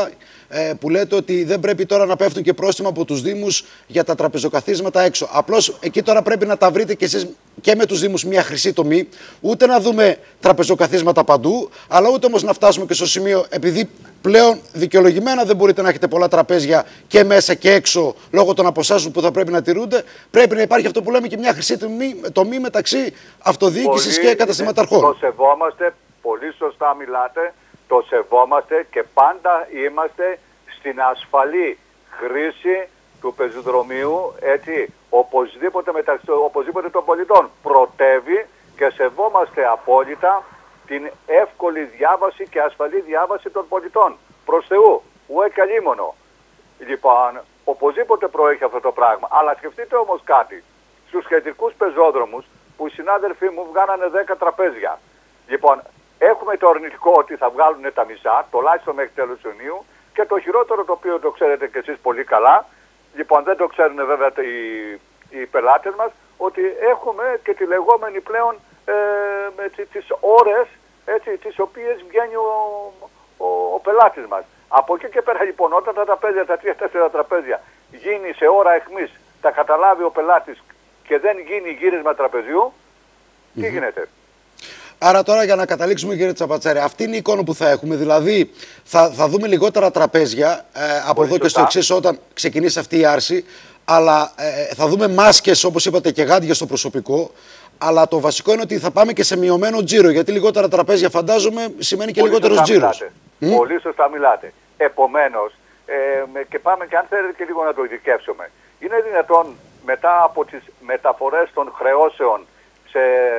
που λέτε ότι δεν πρέπει τώρα να πέφτουν και πρόστιμα από τους Δήμους για τα τραπεζοκαθίσματα έξω. Απλώς εκεί τώρα πρέπει να τα βρείτε κι εσείς και με τους Δήμους μια χρυσή τομή, ούτε να δούμε τραπεζοκαθίσματα παντού, αλλά ούτε όμως να φτάσουμε και στο σημείο, επειδή πλέον δικαιολογημένα δεν μπορείτε να έχετε πολλά τραπέζια και μέσα και έξω λόγω των αποστάσεων που θα πρέπει να τηρούνται, πρέπει να υπάρχει αυτό που λέμε και μια χρυσή τομή μεταξύ αυτοδιοίκησης και καταστηματαρχών. Το σεβόμαστε, πολύ σωστά μιλάτε, το σεβόμαστε και πάντα είμαστε στην ασφαλή χρήση του πεζοδρομίου, έτσι, οπωσδήποτε των πολιτών. Πρωτεύει και σεβόμαστε απόλυτα την εύκολη διάβαση και ασφαλή διάβαση των πολιτών. Προς Θεού, ουέ καλήμονο. Λοιπόν, οπωσδήποτε προέχει αυτό το πράγμα. Αλλά σκεφτείτε όμως κάτι. Στους κεντρικούς πεζόδρομους που οι συνάδελφοί μου βγάλανε 10 τραπέζια. Λοιπόν, έχουμε το αρνητικό ότι θα βγάλουν τα μισά, τουλάχιστον μέχρι τέλος Ιουνίου, και το χειρότερο, το οποίο το ξέρετε κι εσείς πολύ καλά, λοιπόν δεν το ξέρουν βέβαια οι πελάτες μας, ότι έχουμε και τη λεγόμενη πλέον τις ώρες, έτσι, τις οποίες βγαίνει ο πελάτης μας. Από εκεί και πέρα λοιπόν, όταν τα τραπέζια, τα 3-4 τραπέζια γίνει σε ώρα αιχμής, τα καταλάβει ο πελάτης και δεν γίνει γύρισμα τραπεζιού, τι γίνεται? Άρα τώρα για να καταλήξουμε, κύριε Τσαπατσάρη, αυτή είναι η εικόνα που θα έχουμε. Δηλαδή θα δούμε λιγότερα τραπέζια από εδώ και στο εξής όταν ξεκινήσει αυτή η άρση, αλλά θα δούμε μάσκες, όπως είπατε, και γάντια στο προσωπικό. Αλλά το βασικό είναι ότι θα πάμε και σε μειωμένο τζίρο, γιατί λιγότερα τραπέζια, φαντάζομαι, σημαίνει και λιγότερος τζίρος. Πολύ σωστά μιλάτε. Επομένως, και πάμε και αν θέλετε και λίγο να το ειδικεύσουμε. Είναι δυνατόν μετά από τις μεταφορές των χρεώσεων σε,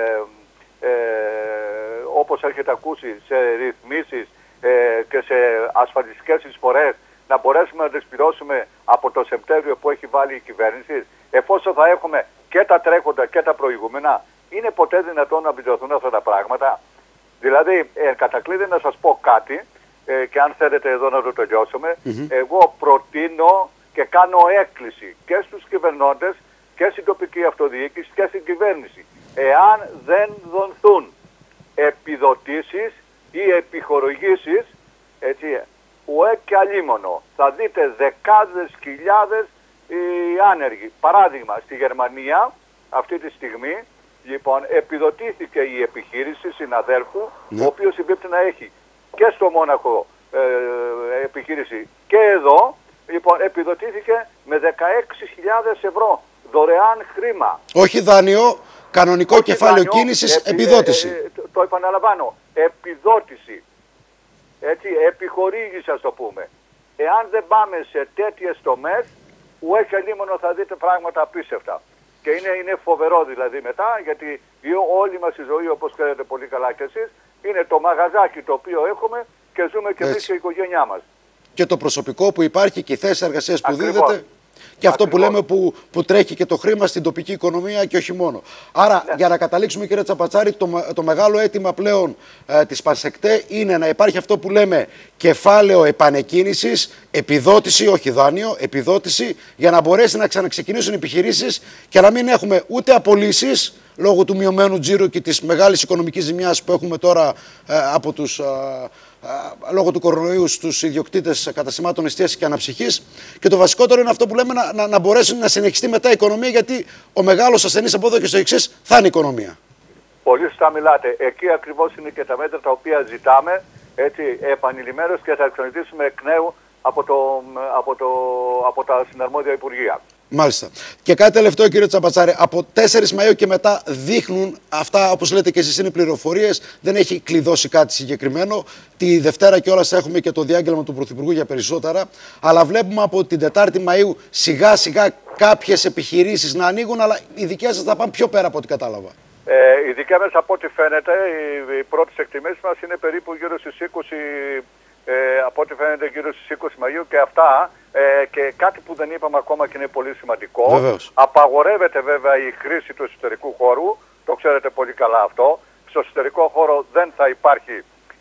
όπως έχετε ακούσει, σε ρυθμίσεις και σε ασφαλιστικές εισφορές, να μπορέσουμε να τις πληρώσουμε από το Σεπτέμβριο που έχει βάλει η κυβέρνηση, εφόσον θα έχουμε και τα τρέχοντα και τα προηγούμενα? Είναι ποτέ δυνατόν να πληρωθούν αυτά τα πράγματα? Δηλαδή, κατακλείδη να σας πω κάτι, και αν θέλετε εδώ να το τελειώσουμε, εγώ προτείνω και κάνω έκκληση και στους κυβερνώντες και στην τοπική αυτοδιοίκηση και στην κυβέρνηση. Εάν δεν δοθούν επιδοτήσεις ή επιχορηγήσεις, έτσι, ουέ και αλίμονο, θα δείτε δεκάδες χιλιάδες οι άνεργοι. Παράδειγμα, στη Γερμανία αυτή τη στιγμή, λοιπόν, επιδοτήθηκε η επιχείρηση συναδέλφου, ο οποίος συμπίπτει να έχει και στο Μόναχο επιχείρηση και εδώ, λοιπόν, επιδοτήθηκε με 16.000 ευρώ δωρεάν χρήμα. Όχι δάνειο, κανονικό. Όχι κεφάλαιο δάνειο, κίνησης, επιδότηση. Το επαναλαμβάνω, επιδότηση. Έτσι, επιχορήγηση, ας το πούμε. Εάν δεν πάμε σε τέτοιες τομές, ουέ και λίμωνο θα δείτε πράγματα απίστευτα. Και είναι φοβερό δηλαδή μετά, γιατί όλη μας η ζωή, όπως ξέρετε πολύ καλά κι εσείς, είναι το μαγαζάκι το οποίο έχουμε και ζούμε και εμείς και η οικογένειά μας. Και το προσωπικό που υπάρχει και οι θέσεις εργασίας που δίδεται. Και αυτό που λέμε που τρέχει και το χρήμα στην τοπική οικονομία και όχι μόνο. Άρα, για να καταλήξουμε, κύριε Τσαπατσάρη, το μεγάλο αίτημα πλέον της Πανσεκτέ είναι να υπάρχει αυτό που λέμε κεφάλαιο επανεκκίνησης, επιδότηση, όχι δάνειο, επιδότηση, για να μπορέσει να ξαναξεκινήσουν οι επιχειρήσεις και να μην έχουμε ούτε απολύσεις λόγω του μειωμένου τζίρου και της μεγάλης οικονομικής ζημιάς που έχουμε τώρα από λόγω του κορονοϊού στους ιδιοκτήτες καταστημάτων εστίασης και αναψυχής. Και το βασικότερο είναι αυτό που λέμε να μπορέσουν να συνεχιστεί μετά η οικονομία, γιατί ο μεγάλος ασθενής από εδώ και στο εξής θα είναι η οικονομία. Πολύ σωστά μιλάτε. Εκεί ακριβώς είναι και τα μέτρα τα οποία ζητάμε, έτσι, επανειλημμένως, και θα εξονητήσουμε εκ νέου από τα συναρμόδια Υπουργεία. Μάλιστα. Και κάτι τελευταίο, κύριε Τσαπατσάρη, από 4 Μαΐου και μετά δείχνουν αυτά, όπως λέτε και εσείς, είναι πληροφορίες, δεν έχει κλειδώσει κάτι συγκεκριμένο. Τη Δευτέρα κιόλας θα έχουμε και το διάγγελμα του Πρωθυπουργού για περισσότερα. Αλλά βλέπουμε από την 4η Μαΐου σιγά σιγά κάποιες επιχειρήσεις να ανοίγουν, αλλά οι δικές σας θα πάνε πιο πέρα από ό,τι κατάλαβα. Οι δικές μας, από ό,τι φαίνεται, οι πρώτες εκτιμήσεις μας είναι περίπου γύρω στις 20, από ό,τι φαίνεται γύρω στις 20 Μαΐου και αυτά. Και κάτι που δεν είπαμε ακόμα και είναι πολύ σημαντικό. Βεβαίως. Απαγορεύεται βέβαια η χρήση του εσωτερικού χώρου. Το ξέρετε πολύ καλά αυτό. Στο εσωτερικό χώρο δεν θα υπάρχει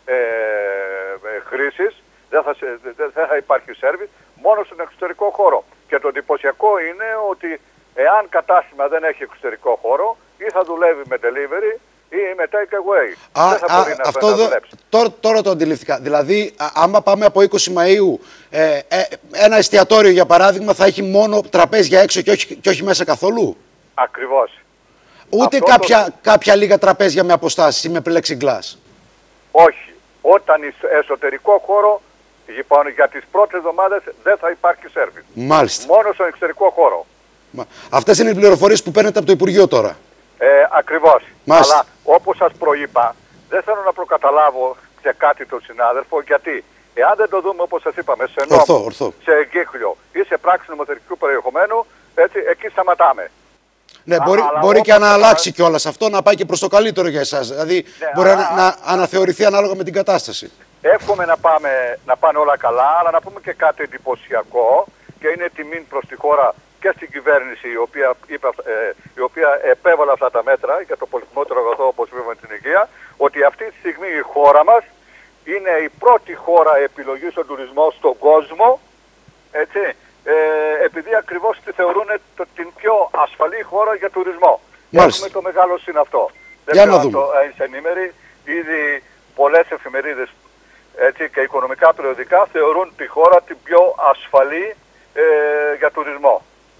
χρήσης, δεν θα υπάρχει σέρβις, μόνο στον εξωτερικό χώρο. Και το εντυπωσιακό είναι ότι εάν κατάστημα δεν έχει εξωτερικό χώρο, ή θα δουλεύει με delivery ή με take away. Δεν θα μπορεί αυτό να δουλέψει. Τώρα το αντιληφθήκα. Δηλαδή, άμα πάμε από 20 Μαΐου, ένα εστιατόριο για παράδειγμα θα έχει μόνο τραπέζια έξω και όχι μέσα καθόλου. Ακριβώς. Ούτε κάποια λίγα τραπέζια με αποστάσεις ή με plexiglass. Όχι. Όταν εσωτερικό χώρο, λοιπόν, για τις πρώτες εβδομάδες δεν θα υπάρχει σέρβις. Μάλιστα. Μόνο στον εξωτερικό χώρο. Αυτές είναι οι πληροφορίες που παίρνετε από το Υπουργείο τώρα. Ακριβώς. Μάλιστα. Αλλά όπως σας προείπα, δεν θέλω να προκαταλάβω σε κάτι τον συνάδελφο, γιατί εάν δεν το δούμε όπως σας είπαμε σε νόμο, σε εγκύκλιο ή σε πράξη νομοθετικού περιεχομένου, έτσι, εκεί σταματάμε. Ναι, μπορεί και να αλλάξει κιόλας αυτό, να πάει και προς το καλύτερο για εσάς. Δηλαδή μπορεί να αναθεωρηθεί ανάλογα με την κατάσταση. Εύχομαι να πάνε όλα καλά, αλλά να πούμε και κάτι εντυπωσιακό, και είναι τιμή προς τη χώρα και στην κυβέρνηση η οποία επέβαλε αυτά τα μέτρα για το πολυτιμότερο αγαθό, όπως είπαμε, την υγεία, ότι αυτή τη στιγμή η χώρα μας είναι η πρώτη χώρα επιλογής στον τουρισμό στον κόσμο, έτσι, επειδή ακριβώς τη θεωρούν την πιο ασφαλή χώρα για τουρισμό. Έχουμε το μεγάλο συν αυτό. Δεν ξέρω αν το είσαι ενήμεροι, ήδη πολλές εφημερίδες, έτσι, και οικονομικά περιοδικά θεωρούν τη χώρα την πιο ασφαλή για τουρισμό.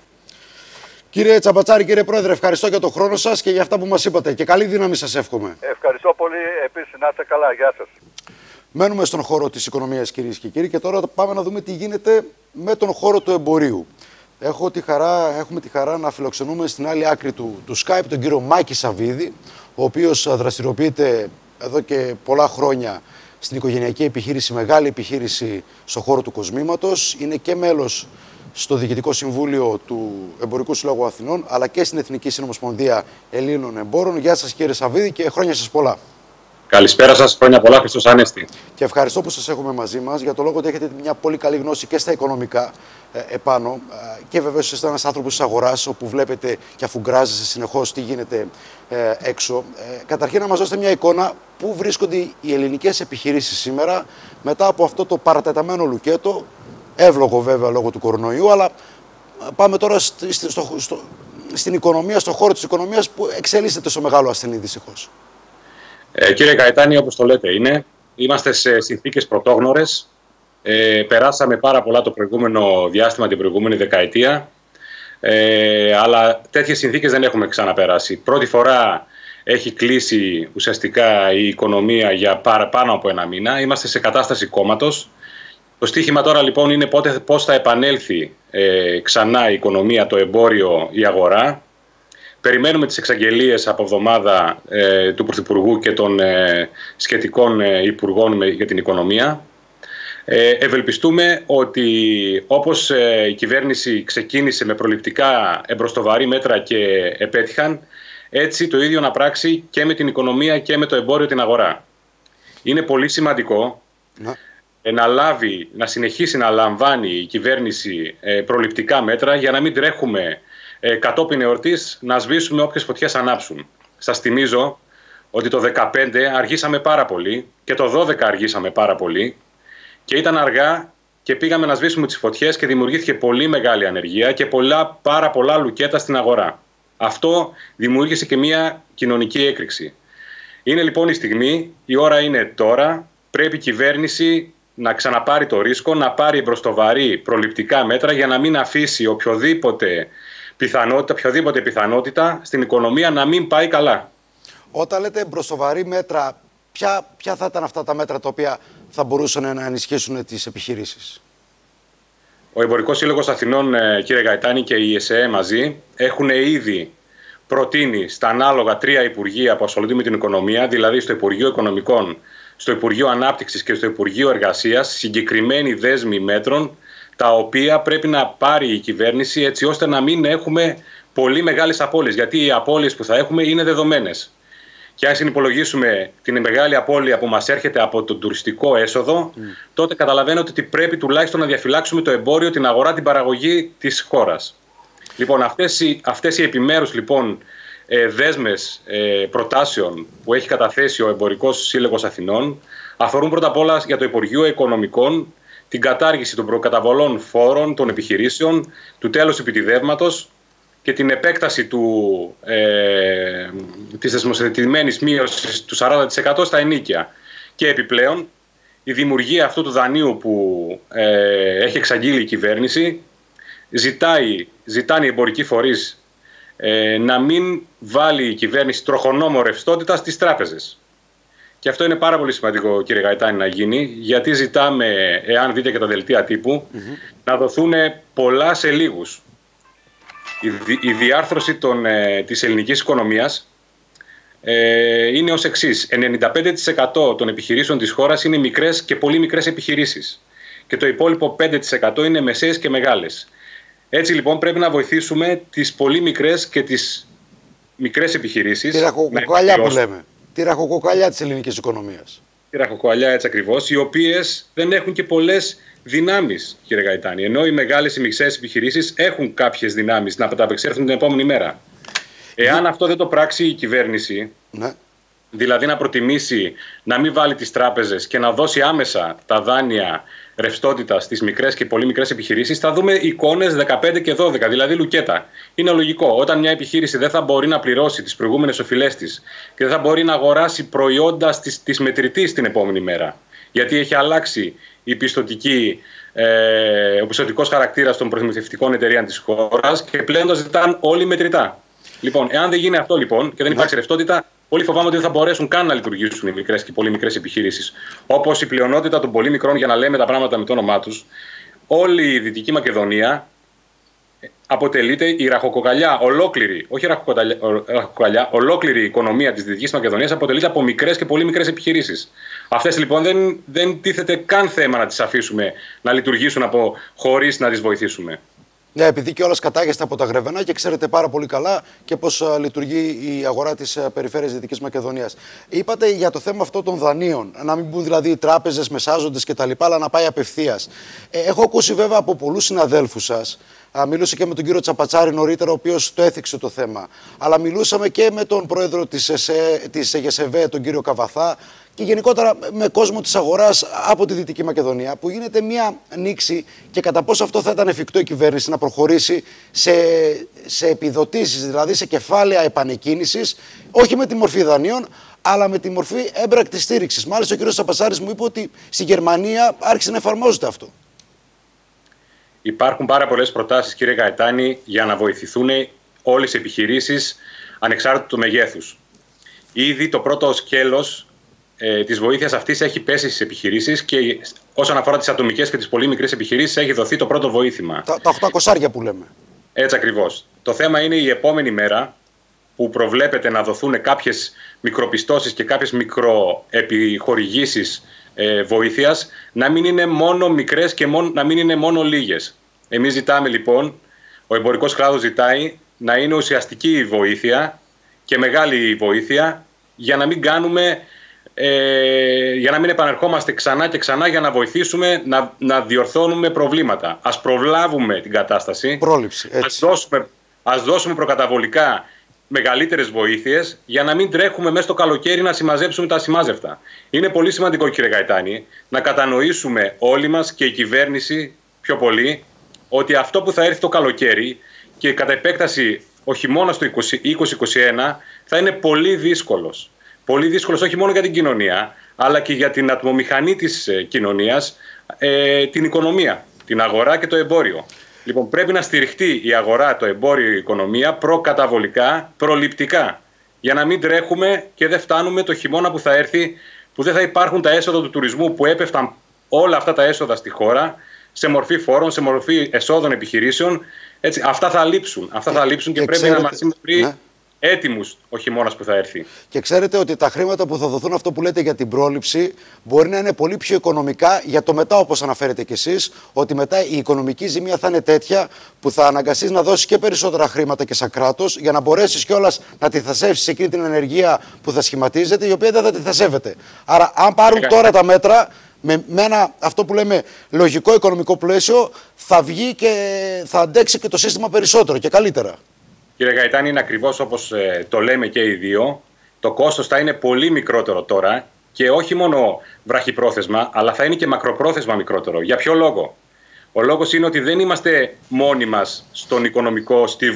Κύριε Τσαμπατσάρη, κύριε Πρόεδρε, ευχαριστώ για τον χρόνο σας και για αυτά που μας είπατε και καλή δύναμη σας εύχομαι. Ευχαριστώ πολύ, επίσης να είστε καλά, γεια σας. Μένουμε στον χώρο της οικονομίας, κυρίες και κύριοι, και τώρα πάμε να δούμε τι γίνεται με τον χώρο του εμπορίου. Έχουμε τη χαρά να φιλοξενούμε στην άλλη άκρη του Skype τον κύριο Μάκη Σαββίδη, ο οποίος δραστηριοποιείται εδώ και πολλά χρόνια στην οικογενειακή επιχείρηση, μεγάλη επιχείρηση στον χώρο του κοσμήματος. Είναι και μέλος στο Διοικητικό Συμβούλιο του Εμπορικού Συλλόγου Αθηνών, αλλά και στην Εθνική Συνομοσπονδία Ελλήνων Εμπόρων. Γεια σας, κύριε Σαββίδη, και χρόνια σας πολλά. Καλησπέρα σας, χρόνια πολλά, Χριστός Ανέστη. Και ευχαριστώ που σας έχουμε μαζί μας, για το λόγο ότι έχετε μια πολύ καλή γνώση και στα οικονομικά επάνω, και βεβαίως είστε ένας άνθρωπος της αγοράς, όπου βλέπετε και αφουγκράζεστε συνεχώς τι γίνεται έξω. Καταρχήν, να μας δώσετε μια εικόνα πού βρίσκονται οι ελληνικές επιχειρήσεις σήμερα μετά από αυτό το παρατεταμένο λουκέτο, εύλογο βέβαια λόγω του κορονοϊού, αλλά πάμε τώρα στην οικονομία, στον χώρο της οικονομίας που εξελίσσεται στο μεγάλο ασθενή δυστυχώς. Κύριε Καϊτάνη, όπως το λέτε, είμαστε σε συνθήκες πρωτόγνωρες. Περάσαμε πάρα πολλά το προηγούμενο διάστημα, την προηγούμενη δεκαετία, αλλά τέτοιες συνθήκες δεν έχουμε ξαναπεράσει. Πρώτη φορά έχει κλείσει ουσιαστικά η οικονομία για παραπάνω από ένα μήνα. Είμαστε σε κατάσταση κόμματος. Το στίχημα τώρα λοιπόν είναι πώς θα επανέλθει ξανά η οικονομία, το εμπόριο, η αγορά. Περιμένουμε τις εξαγγελίες από εβδομάδα του Πρωθυπουργού και των σχετικών υπουργών για την οικονομία. Ευελπιστούμε ότι όπως η κυβέρνηση ξεκίνησε με προληπτικά εμπροστοβαρή μέτρα και επέτυχαν, έτσι το ίδιο να πράξει και με την οικονομία και με το εμπόριο, την αγορά. Είναι πολύ σημαντικό να συνεχίσει να λαμβάνει η κυβέρνηση προληπτικά μέτρα για να μην τρέχουμε κατόπιν εορτής να σβήσουμε όποιες φωτιές ανάψουν. Σας θυμίζω ότι το 2015 αργήσαμε πάρα πολύ και το 2012 αργήσαμε πάρα πολύ και ήταν αργά και πήγαμε να σβήσουμε τις φωτιές και δημιουργήθηκε πολύ μεγάλη ανεργία και πάρα πολλά λουκέτα στην αγορά. Αυτό δημιούργησε και μια κοινωνική έκρηξη. Είναι λοιπόν η στιγμή, η ώρα είναι τώρα, πρέπει η κυβέρνηση να ξαναπάρει το ρίσκο, να πάρει μπροστοβαρή προληπτικά μέτρα για να μην αφήσει οποιοδήποτε πιθανότητα στην οικονομία να μην πάει καλά. Όταν λέτε μπροστοβαρή μέτρα, ποια θα ήταν αυτά τα μέτρα τα οποία θα μπορούσαν να ενισχύσουν τις επιχειρήσεις? Ο Εμπορικός Σύλλογος Αθηνών, κύριε Γαϊτάνη, και η ΕΣΕ μαζί έχουν ήδη προτείνει στα ανάλογα 3 υπουργεία που ασχολούνται με την οικονομία, δηλαδή στο Υπουργείο Οικονομικών, στο Υπουργείο Ανάπτυξης και στο Υπουργείο Εργασίας, συγκεκριμένη δέσμη μέτρων, τα οποία πρέπει να πάρει η κυβέρνηση έτσι ώστε να μην έχουμε πολύ μεγάλες απώλειες, γιατί οι απώλειες που θα έχουμε είναι δεδομένες. Και αν συνυπολογίσουμε την μεγάλη απώλεια που μας έρχεται από το τουριστικό έσοδο, τότε καταλαβαίνετε ότι πρέπει τουλάχιστον να διαφυλάξουμε το εμπόριο, την αγορά, την παραγωγή της χώρας. Λοιπόν, αυτές οι επιμέρους λοιπόν δέσμες προτάσεων που έχει καταθέσει ο Εμπορικός Σύλλογος Αθηνών αφορούν πρώτα απ' όλα για το Υπουργείο Οικονομικών την κατάργηση των προκαταβολών φόρων των επιχειρήσεων, του τέλους επιτιδεύματος, και την επέκταση της θεσμοθετημένης μείωσης του 40% στα ενοίκια. Και επιπλέον, η δημιουργία αυτού του δανείου που έχει εξαγγείλει η κυβέρνηση ζητάνε οι εμπορικοί φορείς να μην βάλει η κυβέρνηση τροχονόμο ρευστότητα στις τράπεζες. Και αυτό είναι πάρα πολύ σημαντικό, κύριε Γαϊτάνη, να γίνει, γιατί ζητάμε, εάν δείτε και τα δελτία τύπου, να δοθούν πολλά σε λίγους. Η διάρθρωση της ελληνικής οικονομίας είναι ως εξής. 95% των επιχειρήσεων της χώρας είναι μικρές και πολύ μικρές επιχειρήσεις. Και το υπόλοιπο 5% είναι μεσαίες και μεγάλες. Έτσι λοιπόν πρέπει να βοηθήσουμε τις πολύ μικρές και τις μικρές επιχειρήσεις. Τη ραχοκοκαλιά που λέμε. Τη ραχοκοκαλιά της ελληνικής οικονομίας. Τη ραχοκοκαλιά, έτσι ακριβώς, οι οποίες δεν έχουν και πολλές δυνάμεις, κύριε Γαϊτάνη. Ενώ οι μεγάλες ή μικρές επιχειρήσεις έχουν κάποιες δυνάμεις να τα απεξέλθουν την επόμενη μέρα. Εάν αυτό δεν το πράξει η κυβέρνηση, δηλαδή να προτιμήσει να μην βάλει τις τράπεζες και να δώσει άμεσα τα δάνεια ρευστότητα στις μικρές και πολύ μικρές επιχειρήσεις, θα δούμε εικόνες 15 και 12, δηλαδή λουκέτα. Είναι λογικό. Όταν μια επιχείρηση δεν θα μπορεί να πληρώσει τις προηγούμενες οφειλές της και δεν θα μπορεί να αγοράσει προϊόντα της μετρητής την επόμενη μέρα, γιατί έχει αλλάξει ο πιστωτικός χαρακτήρας των προμηθευτικών εταιρείων της χώρας και πλέον το ζητάνε όλοι μετρητά. Λοιπόν, εάν δεν γίνει αυτό λοιπόν και δεν υπάρξει ρευστότητα, πολύ φοβάμαι ότι δεν θα μπορέσουν καν να λειτουργήσουν οι μικρές και πολύ μικρές επιχειρήσεις. Όπως η πλειονότητα των πολύ μικρών, για να λέμε τα πράγματα με το όνομά τους, όλη η Δυτική Μακεδονία αποτελείται η ραχοκοκαλιά, ολόκληρη, όχι ραχοκοκαλιά, ολόκληρη η οικονομία της Δυτικής Μακεδονίας αποτελείται από μικρές και πολύ μικρές επιχειρήσεις. Αυτές λοιπόν δεν τίθεται καν θέμα να τις αφήσουμε να λειτουργήσουν χωρίς να τις βοηθήσουμε. Ναι, επειδή κιόλας κατάγεστε από τα Γρεβενά και ξέρετε πάρα πολύ καλά και πώς λειτουργεί η αγορά της περιφέρειας Δυτικής Μακεδονίας. Είπατε για το θέμα αυτό των δανείων, να μην μπουν δηλαδή οι τράπεζες, μεσάζοντες κτλ., αλλά να πάει απευθείας. Έχω ακούσει βέβαια από πολλούς συναδέλφους σας, μιλούσα και με τον κύριο Τσαπατσάρη νωρίτερα, ο οποίος το έθιξε το θέμα, αλλά μιλούσαμε και με τον πρόεδρο της ΕΓΕΣΕΒΕ, τον κύριο Καβαθά, και γενικότερα με κόσμο της αγοράς από τη Δυτική Μακεδονία, που γίνεται μια νήξη και κατά πόσο αυτό θα ήταν εφικτό η κυβέρνηση να προχωρήσει σε επιδοτήσεις, δηλαδή σε κεφάλαια επανεκκίνησης, όχι με τη μορφή δανείων, αλλά με τη μορφή έμπρακτης στήριξης. Μάλιστα ο κ. Τσαπατσάρης μου είπε ότι στη Γερμανία άρχισε να εφαρμόζεται αυτό. Υπάρχουν πάρα πολλές προτάσεις, κύριε Γαϊτάνη, για να βοηθηθούν όλες οι επιχειρήσεις ανεξάρτητα του μεγέθους. Ήδη το πρώτο σκέλος της βοήθειας αυτής έχει πέσει στις επιχειρήσεις και όσον αφορά τις ατομικές και τις πολύ μικρές επιχειρήσεις έχει δοθεί το πρώτο βοήθημα. Τα 800 που λέμε. Έτσι ακριβώς. Το θέμα είναι η επόμενη μέρα που προβλέπεται να δοθούν κάποιες μικροπιστώσεις και κάποιες μικροεπιχορηγήσεις βοήθειας, να μην είναι μόνο μικρές και να μην είναι μόνο λίγες. Εμείς ζητάμε λοιπόν, ο εμπορικός κλάδος ζητάει να είναι ουσιαστική η βοήθεια και μεγάλη η βοήθεια για να μην για να μην επανερχόμαστε ξανά και ξανά για να βοηθήσουμε να διορθώνουμε προβλήματα. Ας προλάβουμε την κατάσταση. Πρόληψη, έτσι. Ας δώσουμε προκαταβολικά μεγαλύτερες βοήθειες για να μην τρέχουμε μέσα στο καλοκαίρι να συμμαζέψουμε τα ασημάζευτα. Είναι πολύ σημαντικό, κύριε Γαϊτάνη, να κατανοήσουμε όλοι μας και η κυβέρνηση πιο πολύ ότι αυτό που θα έρθει το καλοκαίρι και κατά επέκταση ο χειμώνας του 2021 θα είναι πολύ δύσκολος. Πολύ δύσκολος όχι μόνο για την κοινωνία, αλλά και για την ατμομηχανή της κοινωνίας, την οικονομία, την αγορά και το εμπόριο. Λοιπόν, πρέπει να στηριχτεί η αγορά, το εμπόριο, η οικονομία προκαταβολικά, προληπτικά, για να μην τρέχουμε και δεν φτάνουμε το χειμώνα που θα έρθει, που δεν θα υπάρχουν τα έσοδα του τουρισμού που έπεφταν όλα αυτά τα έσοδα στη χώρα, σε μορφή φόρων, σε μορφή εσόδων επιχειρήσεων. Έτσι, αυτά θα λείψουν. Αυτά θα λείψουν και πρέπει να μας βρει έτοιμους ο χειμώνας που θα έρθει. Και ξέρετε ότι τα χρήματα που θα δοθούν, αυτό που λέτε για την πρόληψη, μπορεί να είναι πολύ πιο οικονομικά για το μετά, όπως αναφέρετε κι εσείς, ότι μετά η οικονομική ζημία θα είναι τέτοια που θα αναγκαστείς να δώσεις και περισσότερα χρήματα και σαν κράτος για να μπορέσεις κιόλας να τη θασεύσεις εκείνη την ενεργεία που θα σχηματίζεται, η οποία δεν θα τη θασεύεται. Άρα, αν πάρουν τώρα τα μέτρα με ένα, αυτό που λέμε, λογικό οικονομικό πλαίσιο, θα βγει και θα αντέξει και το σύστημα περισσότερο και καλύτερα. Κύριε Γαϊτάνη, είναι ακριβώς όπως το λέμε και οι δύο. Το κόστος θα είναι πολύ μικρότερο τώρα και όχι μόνο βραχυπρόθεσμα, αλλά θα είναι και μακροπρόθεσμα μικρότερο. Για ποιο λόγο? Ο λόγος είναι ότι δεν είμαστε μόνοι μας στον οικονομικό στίβο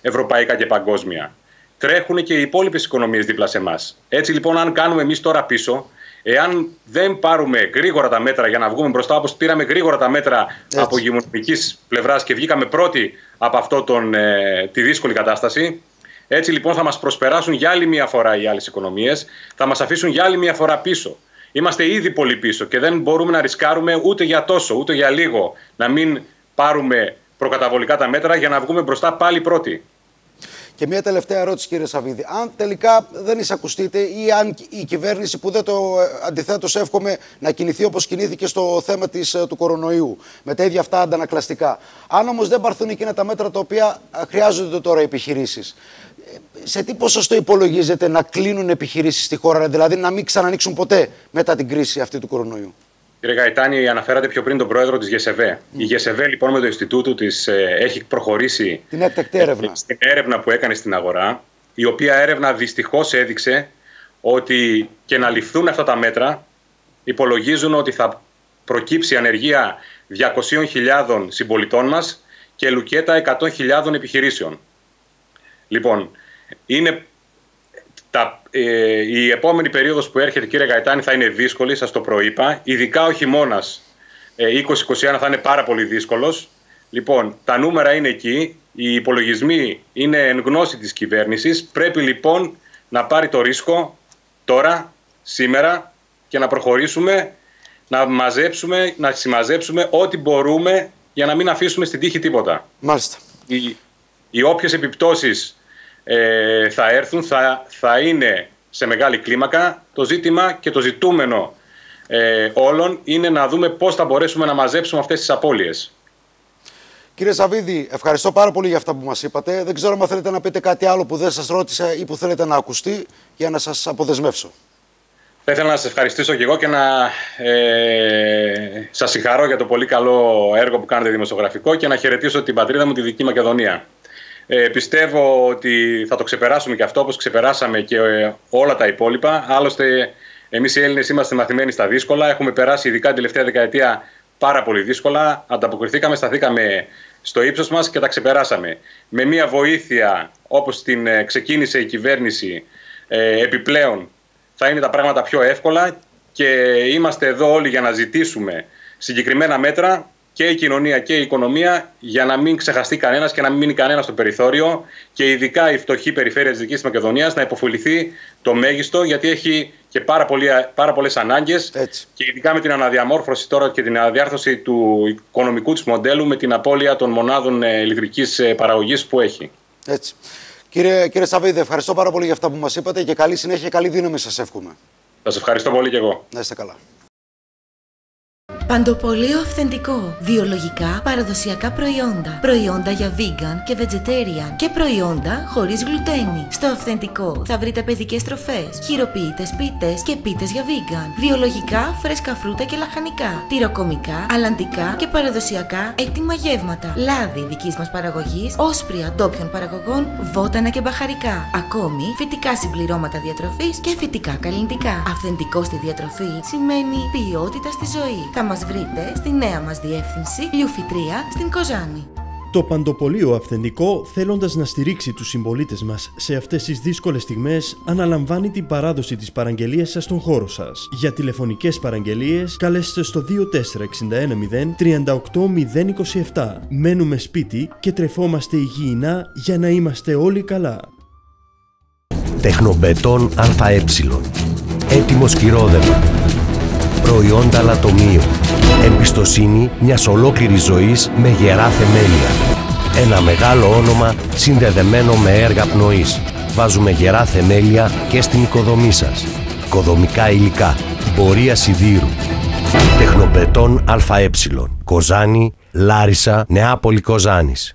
ευρωπαϊκά και παγκόσμια. Τρέχουν και οι υπόλοιπες οικονομίες δίπλα σε εμάς. Έτσι λοιπόν, αν κάνουμε εμείς τώρα πίσω, εάν δεν πάρουμε γρήγορα τα μέτρα για να βγούμε μπροστά, όπως πήραμε γρήγορα τα μέτρα από υγειονομικής πλευράς και βγήκαμε πρώτοι από τη δύσκολη κατάσταση, έτσι λοιπόν θα μας προσπεράσουν για άλλη μια φορά οι άλλες οικονομίες, θα μας αφήσουν για άλλη μια φορά πίσω. Είμαστε ήδη πολύ πίσω και δεν μπορούμε να ρισκάρουμε ούτε για τόσο, ούτε για λίγο να μην πάρουμε προκαταβολικά τα μέτρα για να βγούμε μπροστά πάλι πρώτοι. Και μια τελευταία ερώτηση, κύριε Σαββίδη. Αν τελικά δεν εισακουστείτε ή αν η κυβέρνηση, που δεν το αντιθέτως εύχομαι να κινηθεί όπως κινήθηκε στο θέμα του κορονοϊού, με τα ίδια αυτά αντανακλαστικά, αν όμως δεν πάρθουν εκείνα τα μέτρα τα οποία χρειάζονται τώρα οι επιχειρήσεις, σε τι ποσοστό υπολογίζεται να κλείνουν επιχειρήσεις στη χώρα, δηλαδή να μην ξανανοίξουν ποτέ μετά την κρίση αυτή του κορονοϊού? Κύριε Γαϊτάνη, αναφέρατε πιο πριν τον πρόεδρο της ΓΕΣΕΒΕ. Η ΓΕΣΕΒΕ λοιπόν με το Ινστιτούτο της έχει προχωρήσει στην έρευνα που έκανε στην αγορά, η οποία έρευνα δυστυχώς έδειξε ότι και να ληφθούν αυτά τα μέτρα, υπολογίζουν ότι θα προκύψει ανεργία 200.000 συμπολιτών μας και λουκέτα 100.000 επιχειρήσεων. Λοιπόν, είναι η επόμενη περίοδος που έρχεται, κύριε Γαϊτάνη, θα είναι δύσκολη, σας το προείπα. Ειδικά ο χειμώνας 2021 θα είναι πάρα πολύ δύσκολος. Λοιπόν, τα νούμερα είναι εκεί, οι υπολογισμοί είναι εν γνώση της κυβέρνησης. Πρέπει λοιπόν να πάρει το ρίσκο τώρα, σήμερα, και να προχωρήσουμε, να συμμαζέψουμε ό,τι μπορούμε για να μην αφήσουμε στην τύχη τίποτα. Μάλιστα. Οι όποιες επιπτώσεις θα έρθουν, θα είναι σε μεγάλη κλίμακα. Το ζήτημα και το ζητούμενο όλων είναι να δούμε πώς θα μπορέσουμε να μαζέψουμε αυτές τις απώλειες. Κύριε Σαββίδη, ευχαριστώ πάρα πολύ για αυτά που μας είπατε. Δεν ξέρω αν θέλετε να πείτε κάτι άλλο που δεν σας ρώτησα ή που θέλετε να ακουστεί για να σας αποδεσμεύσω. Θα ήθελα να σας ευχαριστήσω και εγώ και να σας συγχαρώ για το πολύ καλό έργο που κάνετε δημοσιογραφικό και να χαιρετήσω την πατρίδα μου, τη Δυτική Μακεδονία. Πιστεύω ότι θα το ξεπεράσουμε και αυτό, όπως ξεπεράσαμε και όλα τα υπόλοιπα. Άλλωστε, εμείς οι Έλληνες είμαστε μαθημένοι στα δύσκολα. Έχουμε περάσει, ειδικά την τελευταία δεκαετία, πάρα πολύ δύσκολα. Ανταποκριθήκαμε, σταθήκαμε στο ύψος μας και τα ξεπεράσαμε. Με μια βοήθεια, όπως την ξεκίνησε η κυβέρνηση, επιπλέον θα είναι τα πράγματα πιο εύκολα και είμαστε εδώ όλοι για να ζητήσουμε συγκεκριμένα μέτρα, και η κοινωνία και η οικονομία, για να μην ξεχαστεί κανένας και να μην μείνει κανένας στο περιθώριο, και ειδικά η φτωχή περιφέρεια της Δυτικής Μακεδονίας να υποφεληθεί το μέγιστο, γιατί έχει και πάρα πολλές ανάγκες. Έτσι. Και ειδικά με την αναδιαμόρφωση τώρα και την αναδιάρθρωση του οικονομικού της μοντέλου, με την απώλεια των μονάδων ηλεκτρικής παραγωγής που έχει. Έτσι. Κύριε Σαββίδη, ευχαριστώ πάρα πολύ για αυτά που μας είπατε και καλή συνέχεια, καλή δύναμη σας εύχομαι. Σας ευχαριστώ πολύ και εγώ. Να είστε καλά. Παντοπολείο αυθεντικό. Βιολογικά παραδοσιακά προϊόντα. Προϊόντα για vegan και vegetarian. Και προϊόντα χωρίς γλουτένι. Στο αυθεντικό θα βρείτε παιδικές τροφές, χειροποίητες πίτες και πίτες για vegan. Βιολογικά φρέσκα φρούτα και λαχανικά. Τυροκομικά, αλλαντικά και παραδοσιακά έτοιμα γεύματα. Λάδι δικής μας παραγωγής, όσπρια ντόπιων παραγωγών, βότανα και μπαχαρικά. Ακόμη φυτικά συμπληρώματα διατροφής και φυτικά καλλυντικά. Αυθεντικό στη διατροφή σημαίνει ποιότητα στη ζωή. Θα μας βρείτε στη νέα μας διεύθυνση Λιουφιτρία στην Κοζάνη. Το Παντοπολείο Αυθεντικό, θέλοντας να στηρίξει τους συμπολίτες μας σε αυτές τις δύσκολες στιγμές, αναλαμβάνει την παράδοση της παραγγελίας σας στον χώρο σας. Για τηλεφωνικές παραγγελίες, καλέστε στο 2461 038 027. Μένουμε σπίτι και τρεφόμαστε υγιεινά για να είμαστε όλοι καλά. Τεχνομπετόν ΑΕ. Έτοιμο σκυρόδεμα. Προϊόντα λατομείου. Εμπιστοσύνη μιας ολόκληρης ζωής με γερά θεμέλια. Ένα μεγάλο όνομα συνδεδεμένο με έργα πνοής. Βάζουμε γερά θεμέλια και στην οικοδομή σας. Οικοδομικά υλικά. Πορεία σιδήρου. Τεχνομπετόν ΑΕ. Κοζάνη, Λάρισα, Νεάπολη Κοζάνης.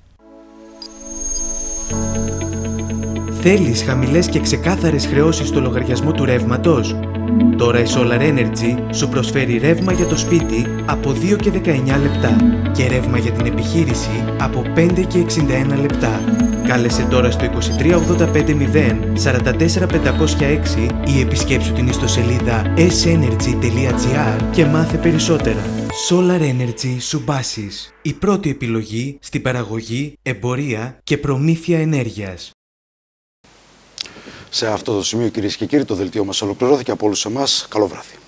Θέλεις χαμηλές και ξεκάθαρες χρεώσεις στο λογαριασμό του ρεύματος? Τώρα η Solar Energy σου προσφέρει ρεύμα για το σπίτι από 2 και 19 λεπτά και ρεύμα για την επιχείρηση από 5 και 61 λεπτά. Κάλεσε τώρα στο 23850 44506 ή επισκέψου την ιστοσελίδα senergy.gr και μάθε περισσότερα. Solar Energy Subasis. Η πρώτη επιλογή στην παραγωγή, εμπορία και προμήθεια ενέργειας. Σε αυτό το σημείο, κυρίες και κύριοι, το δελτίο μας ολοκληρώθηκε. Από όλους εμάς, καλό βράδυ.